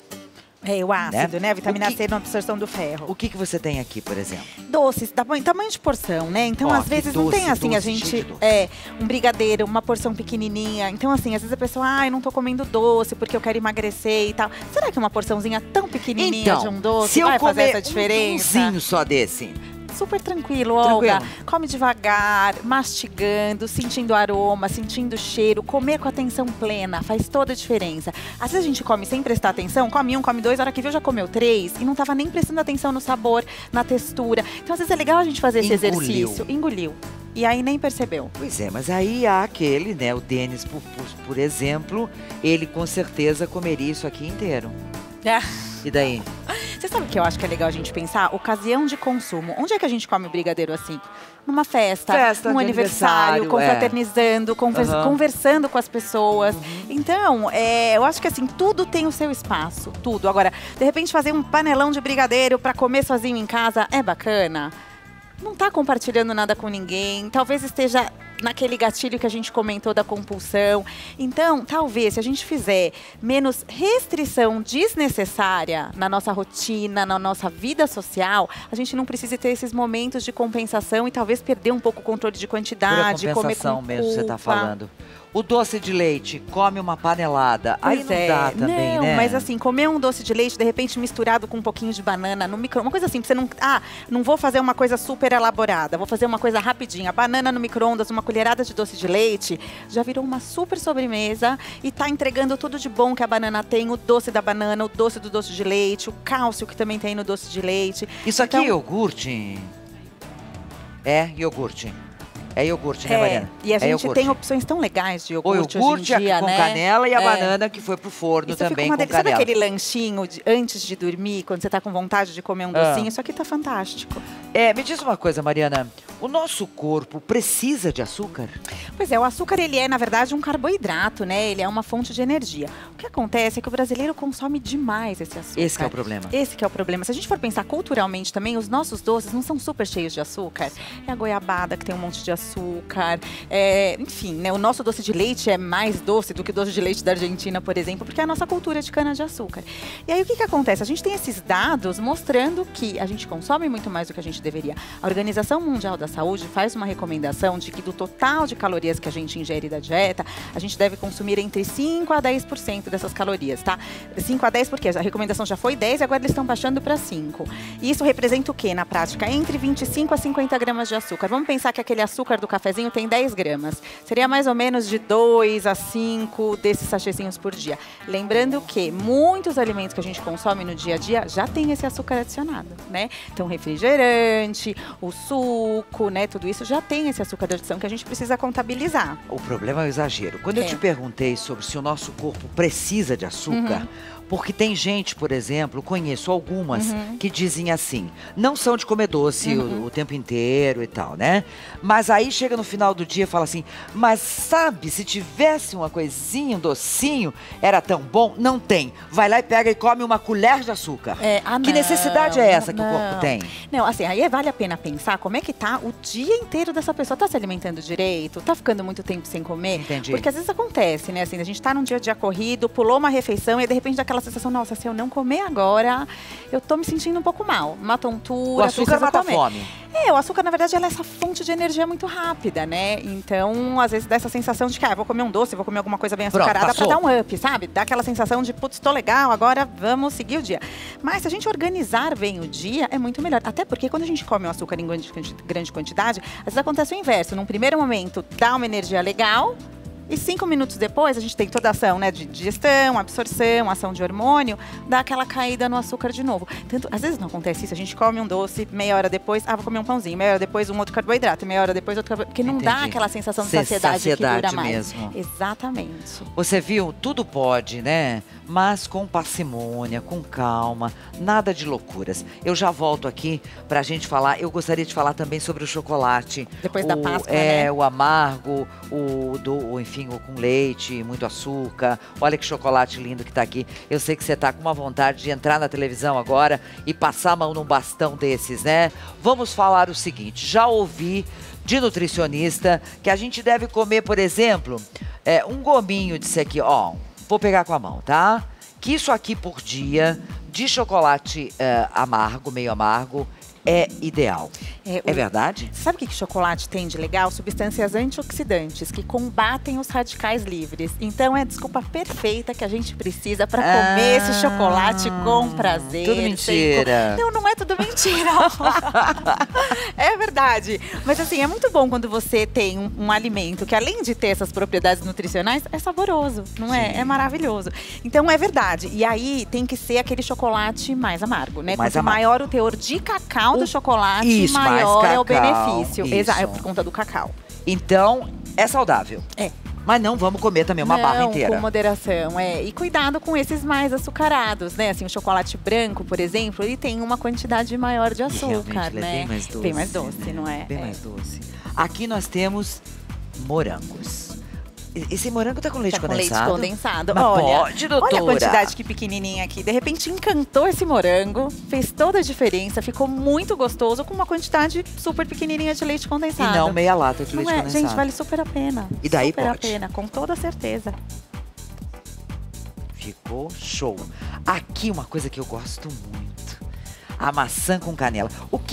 O ácido, né? A vitamina C na absorção do ferro. O que você tem aqui, por exemplo? Doces, tamanho de porção, né? Então, às vezes, não tem assim, a gente... um brigadeiro, uma porção pequenininha. Então, assim, às vezes a pessoa, eu não tô comendo doce porque eu quero emagrecer e tal. Será que uma porçãozinha tão pequenininha de um doce vai fazer essa diferença? Se eu comer só desse... Super tranquilo, Olga. Come devagar, mastigando, sentindo aroma, sentindo cheiro. Comer com atenção plena faz toda a diferença. Às vezes a gente come sem prestar atenção, come 1, come 2, a hora que viu já comeu 3 e não estava nem prestando atenção no sabor, na textura. Então às vezes é legal a gente fazer esse exercício. Engoliu. E aí nem percebeu. Pois é, mas aí há aquele, né, o Denis, por exemplo, ele com certeza comeria isso aqui inteiro. E daí? Você sabe o que eu acho que é legal a gente pensar? Ocasião de consumo. Onde é que a gente come o brigadeiro assim? Numa festa num aniversário, confraternizando, conversando com as pessoas. Então, eu acho que assim, tudo tem o seu espaço, tudo. Agora, de repente fazer um panelão de brigadeiro para comer sozinho em casa é bacana? Não tá compartilhando nada com ninguém, talvez esteja naquele gatilho que a gente comentou da compulsão. Então, talvez, se a gente fizer menos restrição desnecessária na nossa rotina, na nossa vida social, a gente não precise ter esses momentos de compensação e talvez perder um pouco o controle de quantidade, comer com mesmo, você tá falando. O doce de leite, come uma panelada. Aí não dá também, né? Mas assim, comer um doce de leite, de repente misturado com um pouquinho de banana no micro, uma coisa assim, pra você não... não vou fazer uma coisa super elaborada, vou fazer uma coisa rapidinha. Banana no micro-ondas, uma colherada de doce de leite, já virou uma super sobremesa e tá entregando tudo de bom que a banana tem, o doce da banana, o doce do doce de leite, o cálcio que também tem no doce de leite. Isso aqui é iogurte? É iogurte. É iogurte, né, Mariana? E a gente tem opções tão legais de iogurte, o iogurte hoje em dia, com canela e a banana que foi pro forno isso também com canela. Sabe aquele lanchinho antes de dormir, quando você tá com vontade de comer um docinho? Isso aqui tá fantástico. Me diz uma coisa, Mariana. O nosso corpo precisa de açúcar? Pois é, o açúcar ele é, na verdade, um carboidrato, né? Ele é uma fonte de energia. O que acontece é que o brasileiro consome demais esse açúcar. Esse que é o problema. Esse que é o problema. Se a gente for pensar culturalmente também, os nossos doces não são super cheios de açúcar. É a goiabada que tem um monte de açúcar. Enfim, né? O nosso doce de leite é mais doce do que o doce de leite da Argentina, por exemplo, porque é a nossa cultura de cana-de-açúcar. E aí o que acontece? A gente tem esses dados mostrando que a gente consome muito mais do que a gente deveria. A Organização Mundial da Saúde faz uma recomendação de que do total de calorias que a gente ingere da dieta, a gente deve consumir entre 5 a 10% dessas calorias, tá? 5 a 10 porque a recomendação já foi 10 e agora eles estão baixando para 5. E isso representa o quê na prática? Entre 25 a 50 gramas de açúcar. Vamos pensar que aquele açúcar do cafezinho tem 10 gramas. Seria mais ou menos de 2 a 5 desses sachêzinhos por dia. Lembrando que muitos alimentos que a gente consome no dia a dia já tem esse açúcar adicionado, né? Então, refrigerante, o suco, né? Tudo isso já tem esse açúcar de adição que a gente precisa contabilizar. O problema é o exagero. Quando eu te perguntei sobre se o nosso corpo precisa de açúcar, porque tem gente, por exemplo, conheço algumas que dizem assim, não são de comer doce o tempo inteiro e tal, né? Mas aí chega no final do dia e fala assim, mas sabe, se tivesse uma coisinha, um docinho, era tão bom? Não tem. Vai lá e pega e come uma colher de açúcar. Que necessidade é essa que o corpo tem? Não, assim, aí vale a pena pensar como é que tá o dia inteiro dessa pessoa. Tá se alimentando direito? Tá ficando muito tempo sem comer? Entendi. Porque às vezes acontece, né? Assim, a gente tá num dia corrido, pulou uma refeição e de repente dá aquela sensação, nossa, se eu não comer agora, eu tô me sentindo um pouco mal. Uma tontura, o açúcar mata a fome. O açúcar, na verdade, ela é essa fonte de energia muito rápida, né? Então, às vezes, dá essa sensação de que, eu vou comer um doce, vou comer alguma coisa bem açucarada pra dar um up, sabe? Dá aquela sensação de, putz, tô legal, agora vamos seguir o dia. Mas, se a gente organizar bem o dia, é muito melhor. Até porque, quando a gente come o açúcar em grande quantidade, às vezes acontece o inverso. Num primeiro momento, dá uma energia legal, e 5 minutos depois, a gente tem toda a ação, né, de digestão, absorção, ação de hormônio, dá aquela caída no açúcar de novo. Tanto, às vezes não acontece isso, a gente come um doce, meia hora depois, vou comer um pãozinho, meia hora depois um outro carboidrato, meia hora depois outro carboidrato, porque não dá aquela sensação de saciedade que dura mais. Mesmo. Exatamente. Você viu? Tudo pode, né? Mas com parcimônia, com calma, nada de loucuras. Eu já volto aqui pra gente falar, eu gostaria de falar também sobre o chocolate. Depois da Páscoa, né? O amargo, enfim, o com leite, muito açúcar. Olha que chocolate lindo que tá aqui. Eu sei que você tá com uma vontade de entrar na televisão agora e passar a mão num bastão desses, né? Vamos falar o seguinte, já ouvi de nutricionista que a gente deve comer, por exemplo, um gominho disso aqui, vou pegar com a mão, tá? Que isso aqui por dia de chocolate amargo, meio amargo, é ideal. É verdade? Sabe o que chocolate tem de legal? Substâncias antioxidantes que combatem os radicais livres. Então é a desculpa perfeita que a gente precisa para comer esse chocolate com prazer. Tudo mentira. Não é tudo mentira. É verdade. Mas assim, é muito bom quando você tem um alimento que além de ter essas propriedades nutricionais, é saboroso, não é? É maravilhoso. Então é verdade. E aí tem que ser aquele chocolate mais amargo, né? Quanto maior o teor de cacau do chocolate, maior é o benefício. Exato, é por conta do cacau. Então, é saudável. Mas não vamos comer também uma barra inteira. Com moderação, E cuidado com esses mais açucarados, né? Assim, o chocolate branco, por exemplo, ele tem uma quantidade maior de açúcar, ele né? é bem mais doce. Bem mais doce, não é? Bem mais doce. Aqui nós temos morangos. Esse morango tá com leite condensado? Com leite condensado. Mas olha, pode, doutora. olha a quantidade que pequenininha aqui. De repente encantou esse morango, fez toda a diferença, ficou muito gostoso com uma quantidade super pequenininha de leite condensado. E não meia lata de leite Não é? condensado. Gente, vale super a pena. E daí super pode? a pena, com toda certeza. Ficou show. Aqui uma coisa que eu gosto muito. A maçã com canela.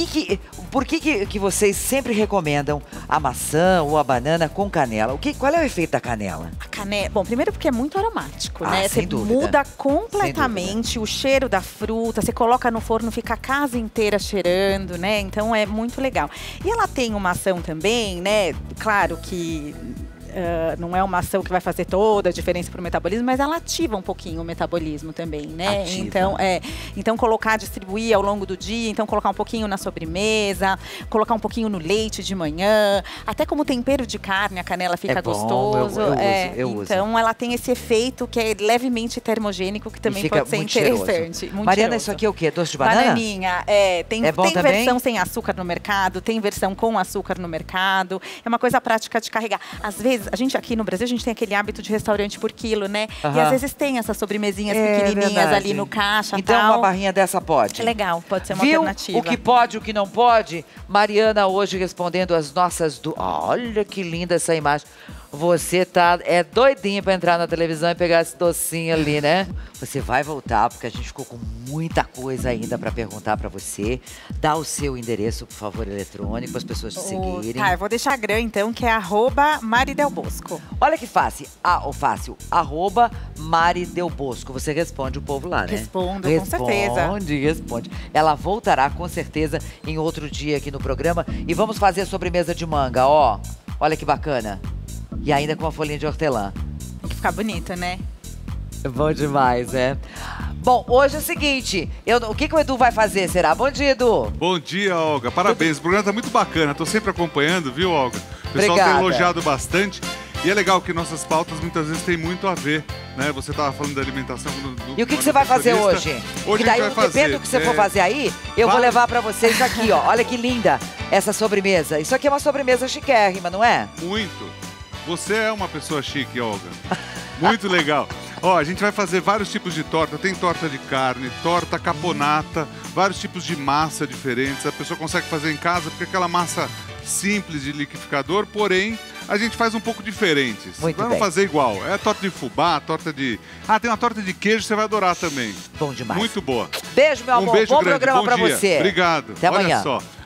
Por que vocês sempre recomendam a maçã ou a banana com canela? Qual é o efeito da canela? A canela, bom, primeiro porque é muito aromático, né? Sem Você dúvida. muda completamente o cheiro da fruta, você coloca no forno, fica a casa inteira cheirando, né? Então é muito legal. E ela tem uma ação também, né? Claro que não é uma ação que vai fazer toda a diferença para o metabolismo, mas ela ativa um pouquinho o metabolismo também, né? Ativa. Então colocar, distribuir ao longo do dia, então colocar um pouquinho na sobremesa, colocar um pouquinho no leite de manhã, até como tempero de carne, a canela fica bom, gostoso. eu uso. Então ela tem esse efeito que é levemente termogênico, que também fica pode ser muito interessante. cheiroso. Muito Mariana, cheiroso. isso aqui é o quê? Doce de banana? Bananinha. Tem É bom tem também? versão sem açúcar no mercado, tem versão com açúcar no mercado. É uma coisa prática de carregar. Às vezes, a gente aqui no Brasil, a gente tem aquele hábito de restaurante por quilo, né? E às vezes tem essas sobremesinhas pequenininhas verdade. ali no caixa, Então tal. uma barrinha dessa pode? É legal, pode ser uma Viu alternativa. o que pode, o que não pode? Mariana hoje respondendo as nossas dúvidas. Olha que linda essa imagem. Você é doidinha pra entrar na televisão e pegar esse docinho ali, né? Você vai voltar, porque a gente ficou com muita coisa ainda pra perguntar pra você. Dá o seu endereço, por favor, eletrônico, para as pessoas te seguirem. Tá, eu vou deixar a Gran, então, que é @maridelbosco. Olha que fácil. Fácil. @maridelbosco. Você responde o povo lá, né? Respondo, com certeza. Responde. Ela voltará com certeza em outro dia aqui no programa. E vamos fazer a sobremesa de manga, ó. Olha que bacana. E ainda com uma folhinha de hortelã. Tem que ficar bonito, né? É bom demais, né? Bom, hoje é o seguinte, o que o Edu vai fazer, será? Bom dia, Edu. Bom dia, Olga. Parabéns, o programa tá muito bacana. Tô sempre acompanhando, viu, Olga? O pessoal Obrigada. tem elogiado bastante. E é legal que nossas pautas muitas vezes têm muito a ver, né? Você tava falando da alimentação. E o que você vai fazer hoje? Hoje E daí, a gente vai fazer. depende do que você for fazer aí, eu vou levar pra vocês isso aqui, ó. Olha que linda essa sobremesa. Isso aqui é uma sobremesa chiquérrima, não é? Muito. Você é uma pessoa chique, Olga. Muito legal. Ó, a gente vai fazer vários tipos de torta. Tem torta de carne, torta caponata, vários tipos de massa diferentes. A pessoa consegue fazer em casa porque é aquela massa simples de liquidificador, porém a gente faz um pouco diferente. Muito Não bem. fazer igual. É torta de fubá, torta de... tem uma torta de queijo, você vai adorar também. Bom demais. Muito boa. Beijo, meu amor. Beijo Bom grande. programa Bom pra dia. você. Obrigado. Até amanhã. Olha só.